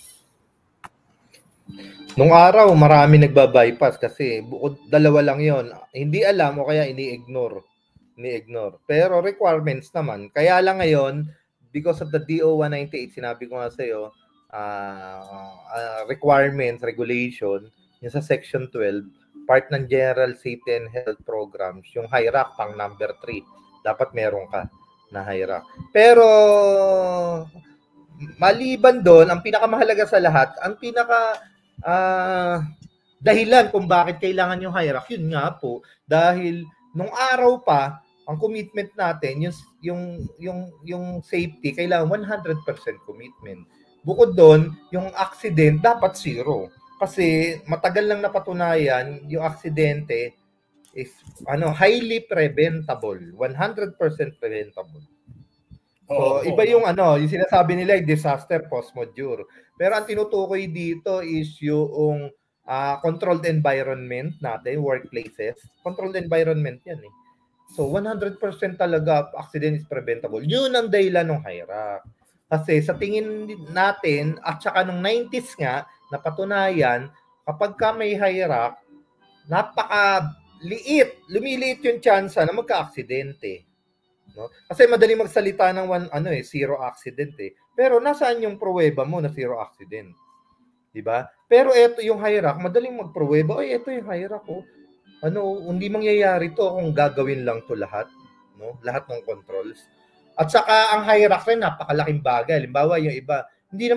Nung araw, marami nagba-bypass kasi bukod dalawa lang yon. Hindi alam o kaya ini-ignore. Pero requirements naman. Kaya lang ngayon, because of the DO 198, sinabi ko nga sa'yo, requirements, regulation, yung sa Section 12, part ng General Safety and Health Programs, yung HIRAC pang number 3, dapat meron ka na HIRAC. Pero maliban doon, ang pinakamahalaga sa lahat, ang dahilan kung bakit kailangan yung HIRAC, yun nga po, dahil nung araw pa, ang commitment natin, yung safety, kailangan 100% commitment. Bukod doon, yung accident dapat zero. Kasi matagal lang napatunayan, yung aksidente is highly preventable, 100% preventable. So, iba yung yung sinasabi nila yung disaster post-module. Pero ang tinutukoy dito is yung controlled environment natin, workplaces. Controlled environment yan So, 100% talaga accident is preventable. Yun ang dahilan ng HIRAC. Kasi sa tingin natin, at saka nung 90s nga, napatunayan, kapag ka may HIRAC, lumiliit yung chance na magka-aksidente. No? Kasi madali magsalita ng zero accident eh. Pero nasaan yung pruweba mo na zero accident? 'Di ba? Pero ito yung hierarchy, madaling magpruweba, ay ito yung hierarchy. Hindi mangyayari to kung gagawin lang to lahat, no? Lahat ng controls. At saka ang hierarchy napakalaking bagay. Halimbawa yung iba, hindi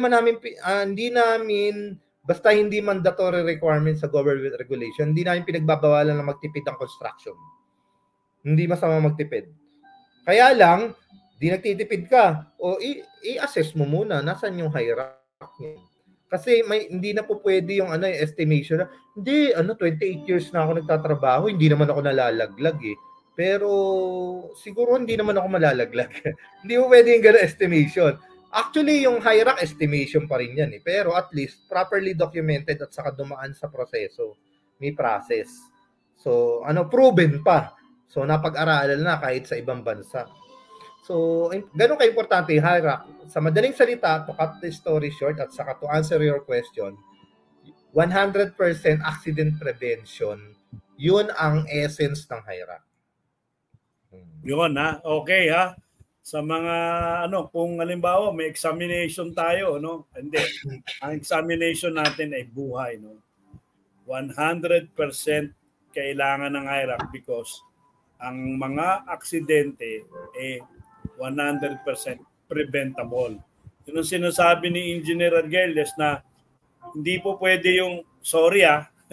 namin basta hindi mandatory requirement sa government regulation, hindi namin pinagbabawalan na magtipid ng construction. Hindi masama magtipid. Kaya lang, di nagtitipid ka, o i-assess mo muna nasaan yung hierarchy. Kasi hindi na po pwede yung estimation na, hindi, 28 years na ako nagtatrabaho, hindi naman ako nalalaglag eh. Pero siguro hindi naman ako malalaglag. Hindi mo pwede yung gano'ng estimation. Actually, yung hierarchy estimation pa rin yan eh. Pero at least, properly documented at saka dumaan sa proseso. May process. So, proven pa. So, napag-aralan na kahit sa ibang bansa. So, ganun ka-importante yung hierarchy. Sa madaling salita, to cut the story short at saka to answer your question, 100% accident prevention, yun ang essence ng hierarchy. Yun ha. Okay ha. Sa mga kung halimbawa may examination tayo, no? Hindi. Ang examination natin ay buhay, no? 100% kailangan ng hierarchy because ang mga aksidente 100% preventable. Yun ang sinasabi ni Engineer Argelles na hindi po pwede yung sorry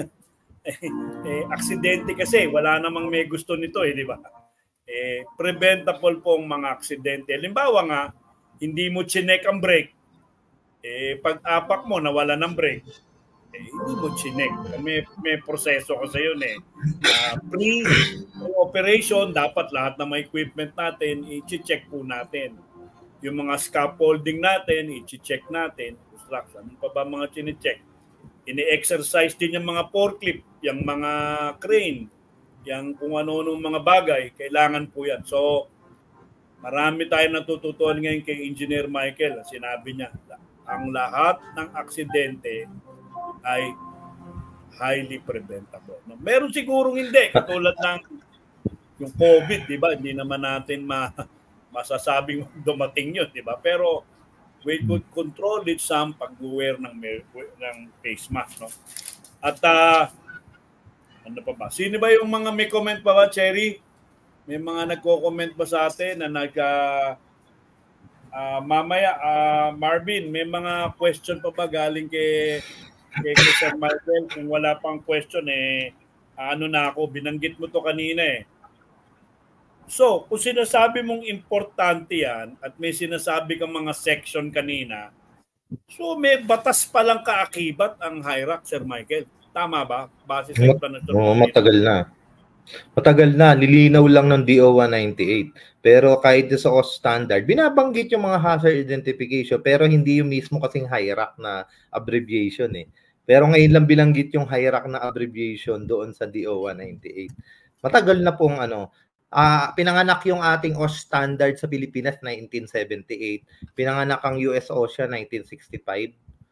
aksidente kasi wala namang may gusto nito di ba? Preventable po ang mga aksidente. Halimbawa nga, hindi mo chinek ang brake, pag apak mo nawala ng brake, hindi mo chinek. May proseso ko sa yun pre-operation, dapat lahat ng mga equipment natin, i-check po natin. Yung mga scaffolding natin, i-check natin. Construction, ano pa ba mga chine-check? Ini-exercise din yung mga forklift, yung mga crane, yung kung ano-ano mga bagay, kailangan po yan. So, marami tayong natututuan ngayon kay Engineer Michael. Sinabi niya, ang lahat ng aksidente ay highly preventable. No? Meron sigurong hindi, katulad ng yung COVID, di ba? Hindi naman natin masasabing dumating yun, di ba? Pero we could control it some pag-wear ng face mask. No? At ano pa ba? Sino ba yung mga may comment pa ba, Cherry? May mga nagko-comment ba sa atin na mamaya, Marvin, may mga question pa ba galing kay Sir Michael? Kung wala pang question, na ako, binanggit mo to kanina So, kung sinasabi mong importante yan at may sinasabi kang mga section kanina, so may batas palang kaakibat ang hierarchy, Sir Michael. Tama ba? Base sa international. Matagal na. Matagal na. Nilinaw lang ng DO 198. Pero kahit sa OS standard, binabanggit yung mga hazard identification pero hindi yung mismo kasing hierarchy na abbreviation Pero ngayon lang binanggit yung hierarchy na abbreviation doon sa DO 198. Matagal na pong pinanganak yung ating OS standard sa Pilipinas 1978. Pinanganak ang US OSHA 1965.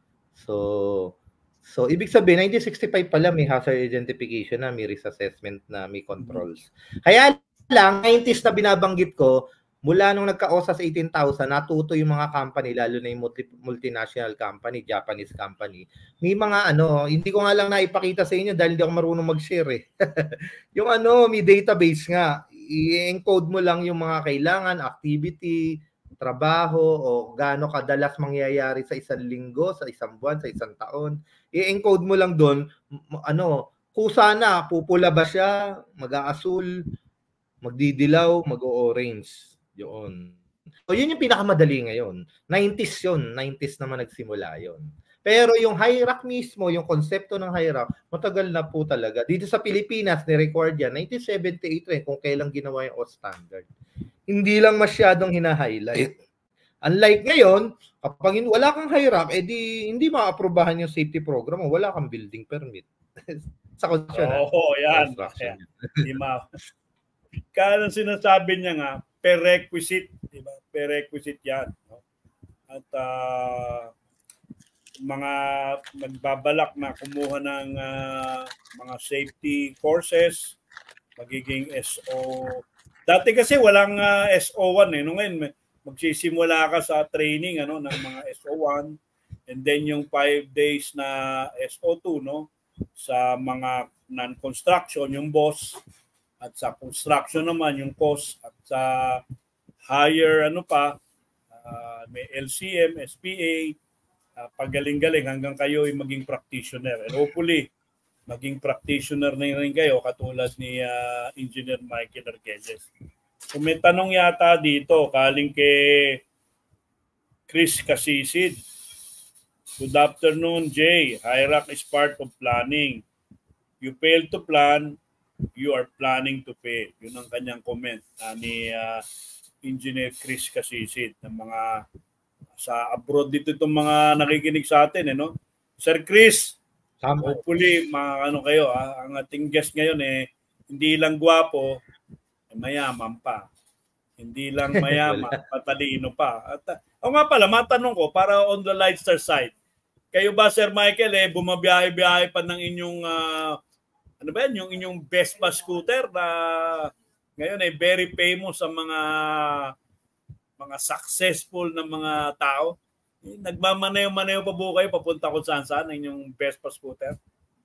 So ibig sabihin 1965 pala may hazard identification na, may risk assessment na, may controls. Kaya lang 90s na binabanggit ko, mula nung nagka-OSAS 18,000, natuto yung mga company, lalo na yung multinational company, Japanese company. May mga hindi ko nga lang naipakita sa inyo dahil hindi ako marunong mag-share yung may database nga. I-encode mo lang yung mga kailangan, activity, trabaho, o gaano kadalas mangyayari sa isang linggo, sa isang buwan, sa isang taon. I-encode mo lang doon, kusa na, pupula ba siya, mag-aasul, magdidilaw, mag-o-orange. Yun. So, yun yung pinakamadali ngayon. 90s yun. 90s naman nagsimula yun. Pero yung hierarchy mismo, yung konsepto ng hierarchy, matagal na po talaga. Dito sa Pilipinas, ni-record yan, 1978 rin, kung kailan ginawa yung OS standard. Hindi lang masyadong hina-highlight. Unlike ngayon, kapag wala kang hierarchy, hindi ma-aprobahan yung safety program mo, wala kang building permit. Sa kondisyon. Yan. Kaya sinasabi niya nga, prerequisite, diba? Prerequisite yan. No? At mga nagbabalak na kumuha ng mga safety courses, magiging SO. Dati kasi walang SO1 eh. No, ngayon magsisimula ka sa training ng mga SO1 and then yung 5 days na SO2 sa mga non-construction yung boss at sa construction naman yung cost at sa higher may LCM, SPA, pagaling-galing hanggang kayo ay maging practitioner. And hopefully, maging practitioner na rin kayo katulad ni Engineer Michael Arquelles. So may tanong yata dito, kaling kay Chris Casisid. Good afternoon, Jay. HIRAC is part of planning. You fail to plan, you are planning to fail. Yun ang kanyang comment ni Engineer Chris Casisid ng mga sa abroad dito itong mga nakikinig sa atin. Sir Chris, hopefully, kayo, ang ating guest ngayon hindi lang gwapo, mayaman pa. Hindi lang mayaman, patalino pa. At nga pala, matanong ko, para on the Lightstar side, kayo ba, Sir Michael, bumabiyahe-biyahe pa ng inyong, yung inyong Vespa scooter na ngayon very famous sa mga successful na mga tao? Nagmamaneho-maneho pa po kayo papunta kung saan-saan ng inyong Vespa scooter?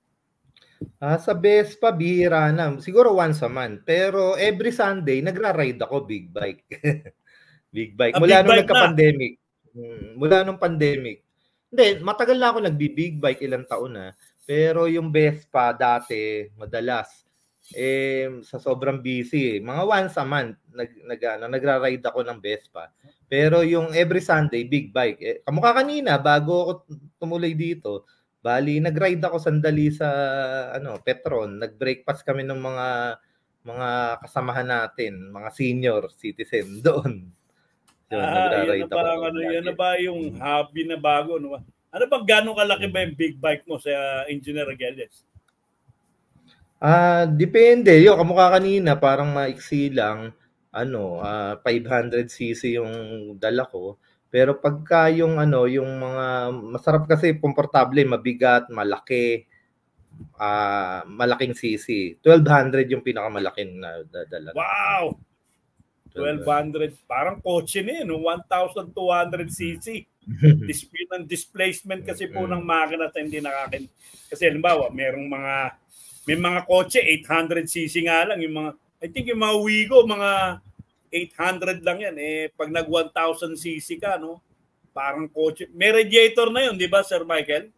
Sa Vespa, bihira na. Siguro once a month. Pero every Sunday, nagra-ride ako big bike. Big bike. Mula nung nagka-pandemic. Mula nung pandemic. Hindi, matagal na ako nagbi-big bike, ilang taon na. Pero yung Vespa dati, madalas, sa sobrang busy, mga once a month, nagra-ride ako ng Vespa. Pero yung every Sunday, big bike. Kamukha kanina, bago ako tumuloy dito, bali, nag-ride ako sandali sa Petron. Nag-breakfast kami ng mga kasamahan natin, mga senior citizen doon. Yan na ba yung hobby na bago? Ano bang gano'ng kalaki ba yung big bike mo sa Engineer Arquelles? Depende. Kamukha kanina, parang maiksi lang. 500cc yung dala ko. Pero pagka yung mga masarap kasi, komportable, mabigat, malaki, malaking cc. 1200 yung pinakamalaking na dala. Wow! 1200. Parang kotse na yun, 1,200cc. Speed and displacement kasi po ng makina na hindi nakakin. Kasi halimbawa, may mga kotse 800cc nga lang, yung mga I think yung mga Wigo mga 800 lang yan pag nag 1,000cc ka parang kotse. May radiator na yun, di ba, Sir Michael?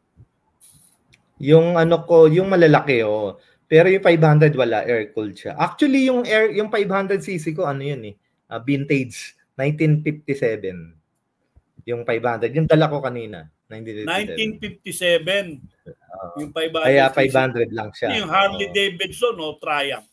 Yung yung malalaki pero yung 500 wala, air cooled siya. Actually yung 500cc ko vintage 1957. Yung 500, yung dala ko kanina, 1957. Yung 500. Kaya 500 lang siya. Yung Harley Davidson o Triumph?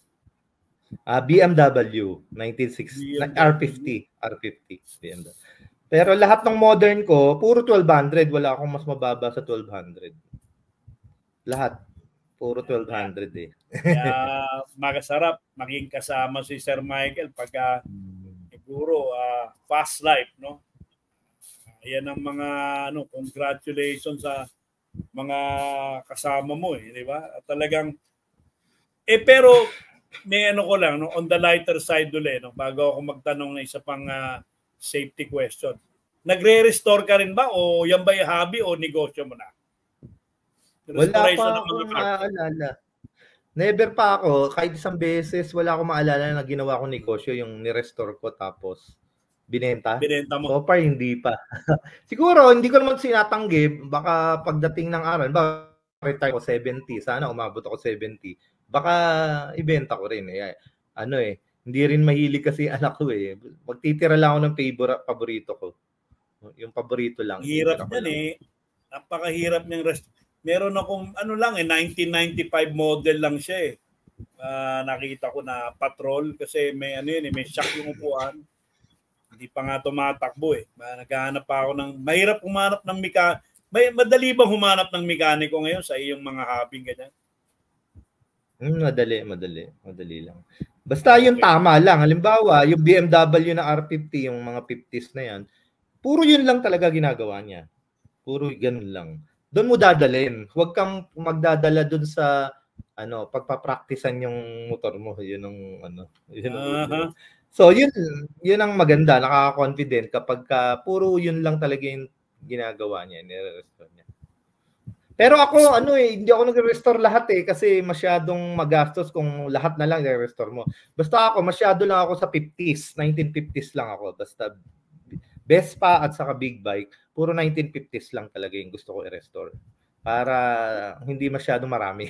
BMW 1960 R50 BMW. Pero lahat ng modern ko puro 1200, wala akong mas mababa sa 1200. Lahat puro 1200 Kaya magasarap maging kasama si Sir Michael pagka siguro fast life, Ayan ang mga congratulations sa mga kasama mo, di ba? At talagang pero may ko lang on the lighter side ulit bago ako magtanong ng isa pang safety question. Nagre-restore ka rin ba o yan ba yung hobby o negosyo mo na? Wala pa akong maalala. Never pa ako, kahit isang beses, wala akong maalala na ginawa kong negosyo, yung ni-restore ko tapos binenta. Binenta mo? So far, hindi pa. Siguro, hindi ko naman sinatanggi, baka pagdating ng araw, retire ko 70, sana umabot ako 70, baka ibenta ko rin. Hindi rin mahilig kasi anak ko Magtitira lang ako ng paborito ko. Yung paborito lang. Hirap yan Napakahirap niyang meron akong 1995 model lang siya nakita ko na patrol kasi may may shock yung upuan. Hindi pa nga tumatakbo Naghahanap pa ako ng mahirap humanap ng madali bang humanap ng mekaniko ngayon sa iyong mga hobby ganyan? Madali lang. Basta yung tama lang. Halimbawa, yung BMW na R50, yung mga 50s na yan, puro yun lang talaga ginagawa niya. Puro ganun lang. Doon mo dadalhin. Huwag kang magdadala doon sa pagpa-practicean yung motor mo, yun ang So yun ang maganda, nakaka-confident kapag puro yun lang talaga yung ginagawa niya, nire-restore niya. Pero ako hindi ako nagre-restore lahat kasi masyadong magastos kung lahat na lang i-restore mo. Basta ako masyado lang ako sa 50s, 1950s lang ako. Basta Vespa at saka big bike, puro 1950s lang talaga yung gusto ko i-restore para hindi masyado marami.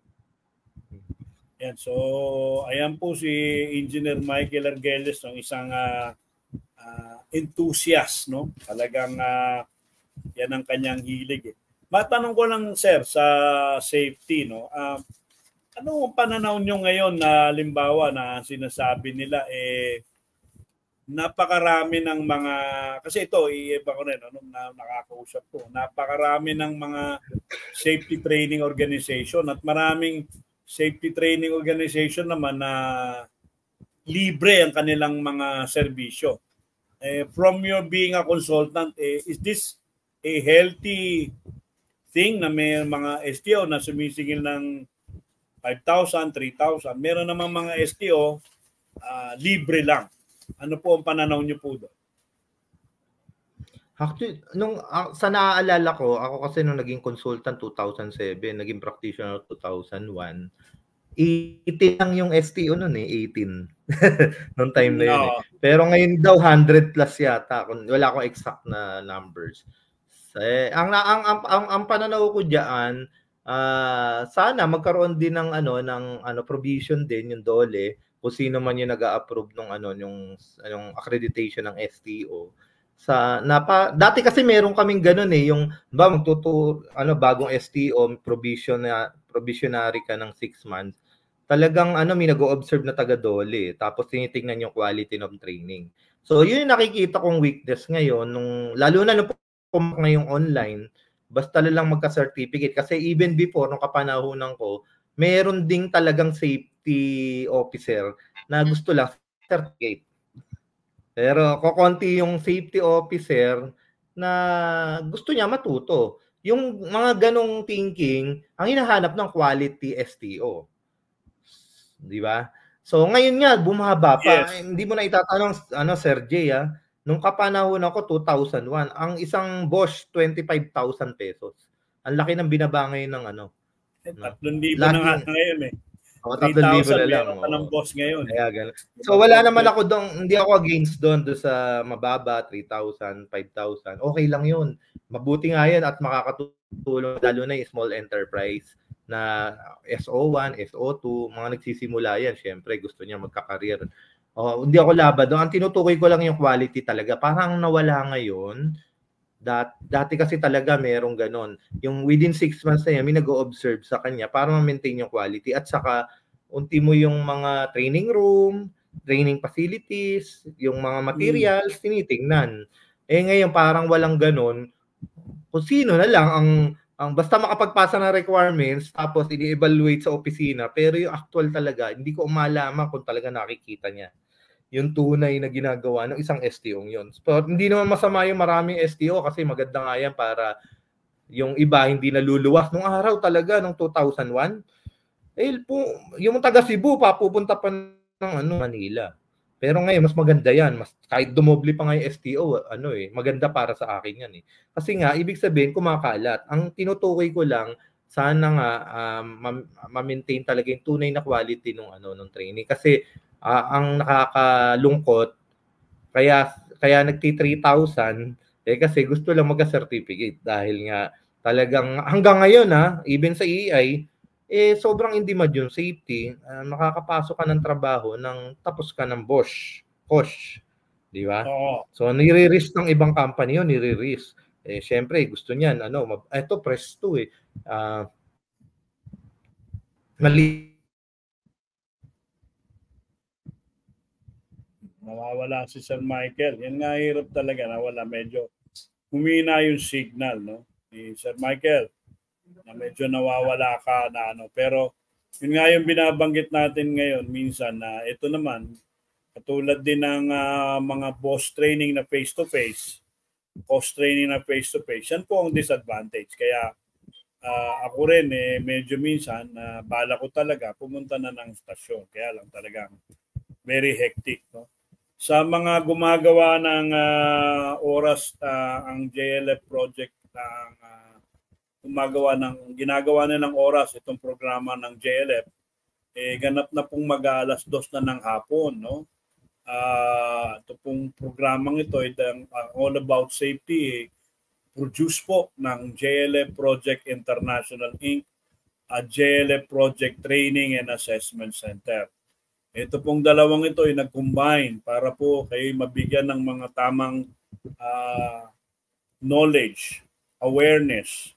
Yan, so ayan po si Engineer Michael Argeles, isang enthusiast, no? Talagang yan ang kanyang hilig. Matanong ko lang, sir, sa safety, no? Ano ang pananaw nyo ngayon na limbawa na sinasabi nila napakarami ng mga, kasi ito iba ko rin na nakakausap ko, napakarami ng mga safety training organization at maraming safety training organization naman na libre ang kanilang mga serbisyo. From your being a consultant, is this a healthy thing na may mga STO na sumisingil ng 5,000, 3,000? Meron namang mga STO libre lang. Ano po ang pananaw niyo po doon? Actually, sa naaalala ko, ako kasi nung naging consultant 2007, naging practitioner 2001, 18 lang yung STO noon 18. Noong time na yun Pero ngayon daw 100 plus yata. Wala akong exact na numbers. Ang pananaw ko diyan, sana magkaroon din ng provision din yung DOLE kung sino man yung nag-a-approve ng yung accreditation ng STO. Dati kasi meron kaming ganun yung bagong STO provisionary ka ng 6 months. Talagang may nag-o-observe na taga-DOLE tapos tinitingnan yung quality of training. So yun yung nakikita kong weakness ngayon lalo na nung ngayong online, basta lang magka-certificate kasi even before nung kapanahunan ko, meron ding talagang safety officer na gusto lang certificate. Pero kokonti yung safety officer na gusto niya matuto. Yung mga ganong thinking, ang hinahanap ng quality STO. Di ba? So ngayon nga bumaba pa. Yes. Hindi mo na itatanong Sir Jay nung kapanahon ako 2001, ang isang Bosch 25,000 pesos. Ang laki ng binaba ngayon ng 3,000 na nga ngayon 3,000 na lang. Meron ka ng Bosch ngayon. Kaya ganun. So wala naman ako doon, hindi ako against doon sa mababa, 3,000, 5,000. Okay lang 'yun. Mabuti nga 'yan at makakatulong lalo na yung small enterprise na SO1, SO2, mga nagsisimula yan, syempre gusto niya magka-career. Hindi ako laban doon. Ang tinutukoy ko lang yung quality talaga. Parang nawala ngayon. Dati kasi talaga merong ganon. Yung within 6 months na yan, may nag-o-observe sa kanya para ma-maintain yung quality. At saka, unti mo yung mga training room, training facilities, yung mga materials, tinitingnan. Ngayon parang walang ganon. Kung sino na lang ang basta makapagpasa ng requirements tapos i-evaluate sa opisina, pero yung actual talaga, hindi ko malaman kung talaga nakikita niya yung tunay na ginagawa ng isang STO yun. Pero hindi naman masama yung maraming STO kasi maganda nga yan para yung iba hindi naluluwas. Nung araw talaga, nung 2001, yung taga Cebu, papupunta pa ng Manila. Pero ngayon, mas maganda yan. Kahit dumoble pa nga yung STO, maganda para sa akin yan. Kasi nga, ibig sabihin, kumakalat. Ang tinutukoy ko lang, sana nga ma-maintain talaga yung tunay na quality nung training. Kasi ang nakakalungkot, kaya nagti-3,000, kasi gusto lang magka-certificate dahil nga talagang hanggang ngayon even sa EI, sobrang in-demand yung safety. Makakapasok ka ng trabaho nang tapos ka ng Bosch. Di ba? So, nire-risk ng ibang company yun, nire-risk. Syempre, gusto niyan, ito, press 2 mali. Nawawala si Sir Michael. Yan nga, hirap talaga. Nawala. Medyo humina yung signal, ni Sir Michael. Na medyo nawawala ka pero yun nga yung binabanggit natin ngayon minsan na ito naman katulad din ng mga boss training na face-to-face, cost training na face-to-face, yan po ang disadvantage. Kaya ako rin medyo minsan bala ko talaga pumunta na ng stasyon. Kaya lang talagang very hectic, no? Sa mga gumagawa ng oras ang JLF project ng ginagawa nilang oras itong programa ng JLF, ganap na pong mag-alas 2 na ng hapon, no? Ito pong programang ito all about safety, produce po ng JLF Project International Inc. at JLF Project Training and Assessment Center. Ito pong dalawang ito ay nag-combine para po kayo mabigyan ng mga tamang knowledge, awareness,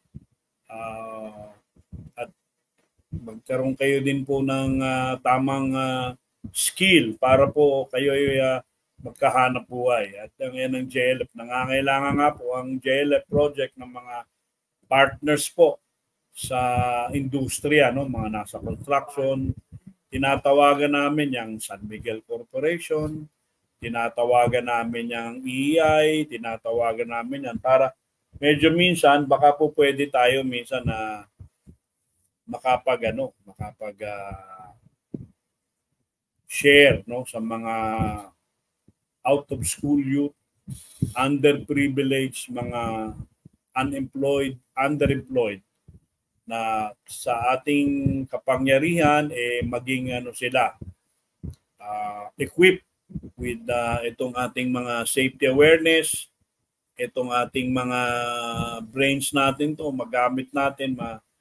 at magkaroon kayo din po ng tamang skill para po kayo ay magkahanap buhay. At yan ang JLF. Nangangailangan nga po ang JLF project ng mga partners po sa industriya, no? Mga nasa construction. Tinatawagan namin yung San Miguel Corporation, tinatawagan namin yung EI, tinatawagan namin yan para medyo minsan baka po pwede tayo minsan na makapag share, no, sa mga out of school youth, underprivileged, mga unemployed, underemployed, na sa ating kapangyarihan maging sila equipped with itong ating mga safety awareness, itong ating mga brains natin to magamit natin,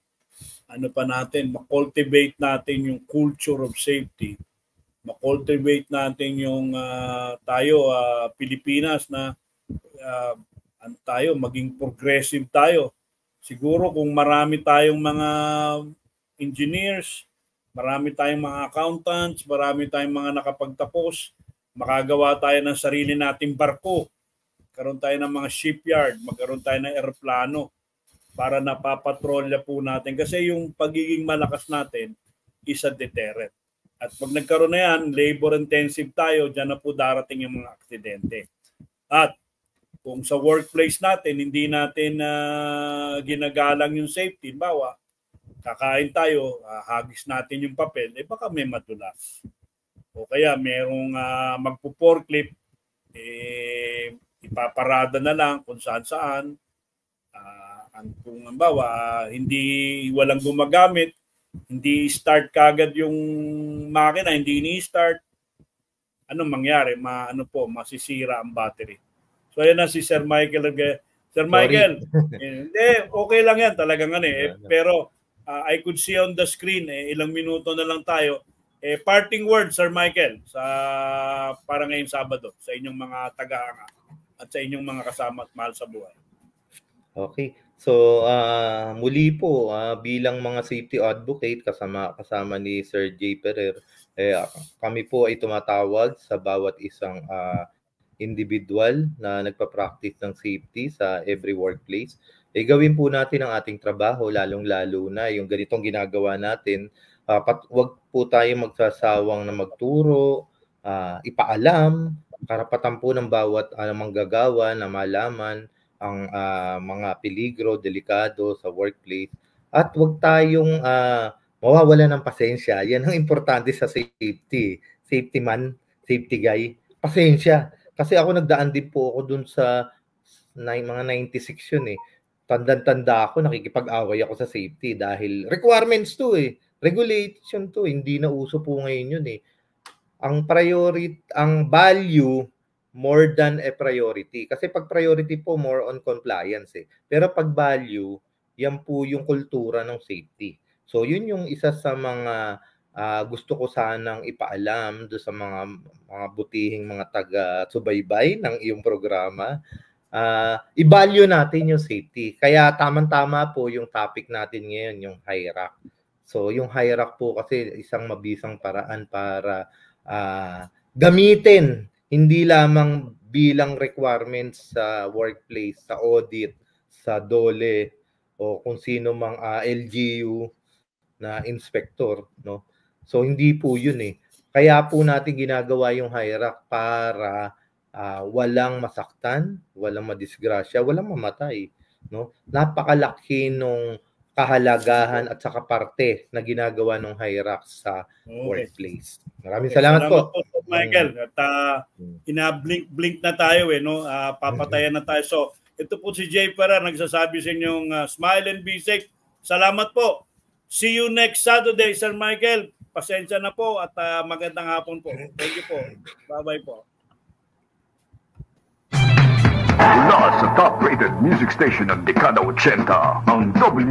ma-cultivate natin yung culture of safety, ma-cultivate natin yung tayo Pilipinas na tayo maging progressive tayo. Siguro kung marami tayong mga engineers, marami tayong mga accountants, marami tayong mga nakapagtapos, makagawa tayo ng sarili nating barko, magkaroon tayo ng mga shipyard, magkaroon tayo ng eroplano para napapatrolya po natin. Kasi yung pagiging malakas natin is a deterrent. At pag nagkaroon na yan, labor intensive tayo, dyan na po darating yung mga aksidente. At kung sa workplace natin, hindi natin ginagalang yung safety, bawa, kakain tayo, hagis natin yung papel, baka may madulas. O kaya merong magpo-forklift, ipaparada na lang kung saan-saan. Kung bawa, walang gumagamit, hindi start kagad yung makina, hindi ini-start, anong mangyari? Masisira ang battery. So ayan na si Sir Michael. Sir Michael, hindi, okay lang yan talagang pero I could see on the screen, ilang minuto na lang tayo. Parting word, Sir Michael, para ngayong Sabado, sa inyong mga tagahanga at sa inyong mga kasama at mahal sa buhay. Okay. So, muli po, bilang mga safety advocate, kasama ni Sir J. Perer, kami po ay tumatawag sa bawat isang individual na nagpa-practice ng safety sa every workplace. Gawin po natin ang ating trabaho, lalong-lalo na yung ganitong ginagawa natin. Wag po tayo magsasawang na magturo, ipaalam, karapatan po ng bawat manggagawa na malaman ang mga peligro, delikado sa workplace. At wag tayong mawawala ng pasensya. Yan ang importante sa safety. Safety man, safety guy, pasensya. Kasi ako nagdaan din po ako dun sa mga 96 yun Tandang-tanda ako, nakikipag-away ako sa safety dahil requirements to regulation to, hindi na uso po ngayon yun Ang value more than a priority. Kasi pag priority po, more on compliance Pero pag value, yan po yung kultura ng safety. So yun yung isa sa mga gusto ko sanang ipaalam do sa mga butihing mga taga-subaybay ng iyong programa. I-value natin yung safety. Kaya tamang-tama po yung topic natin ngayon, yung HIRAC. So yung HIRAC po kasi isang mabisang paraan para gamitin, hindi lamang bilang requirements sa workplace, sa audit, sa DOLE, o kung sino mang LGU na inspector, no? So hindi po yun Kaya po natin ginagawa yung HIRAC para walang masaktan, walang madisgrasya, walang mamatay, no? Napakalaki nung kahalagahan at saka parte na ginagawa ng Hyrax sa workplace. Maraming salamat po. Sir Michael. At ina-blink na tayo no? Papatayan na tayo. So, ito po si Jay Ferrer nagsasabi sa inyong smile and be safe. Salamat po. See you next Saturday, Sir Michael. Pasensya na po at magandang hapon po. Thank you po. Bye-bye po. Mula sa top-rated music station ng dekada 80, ang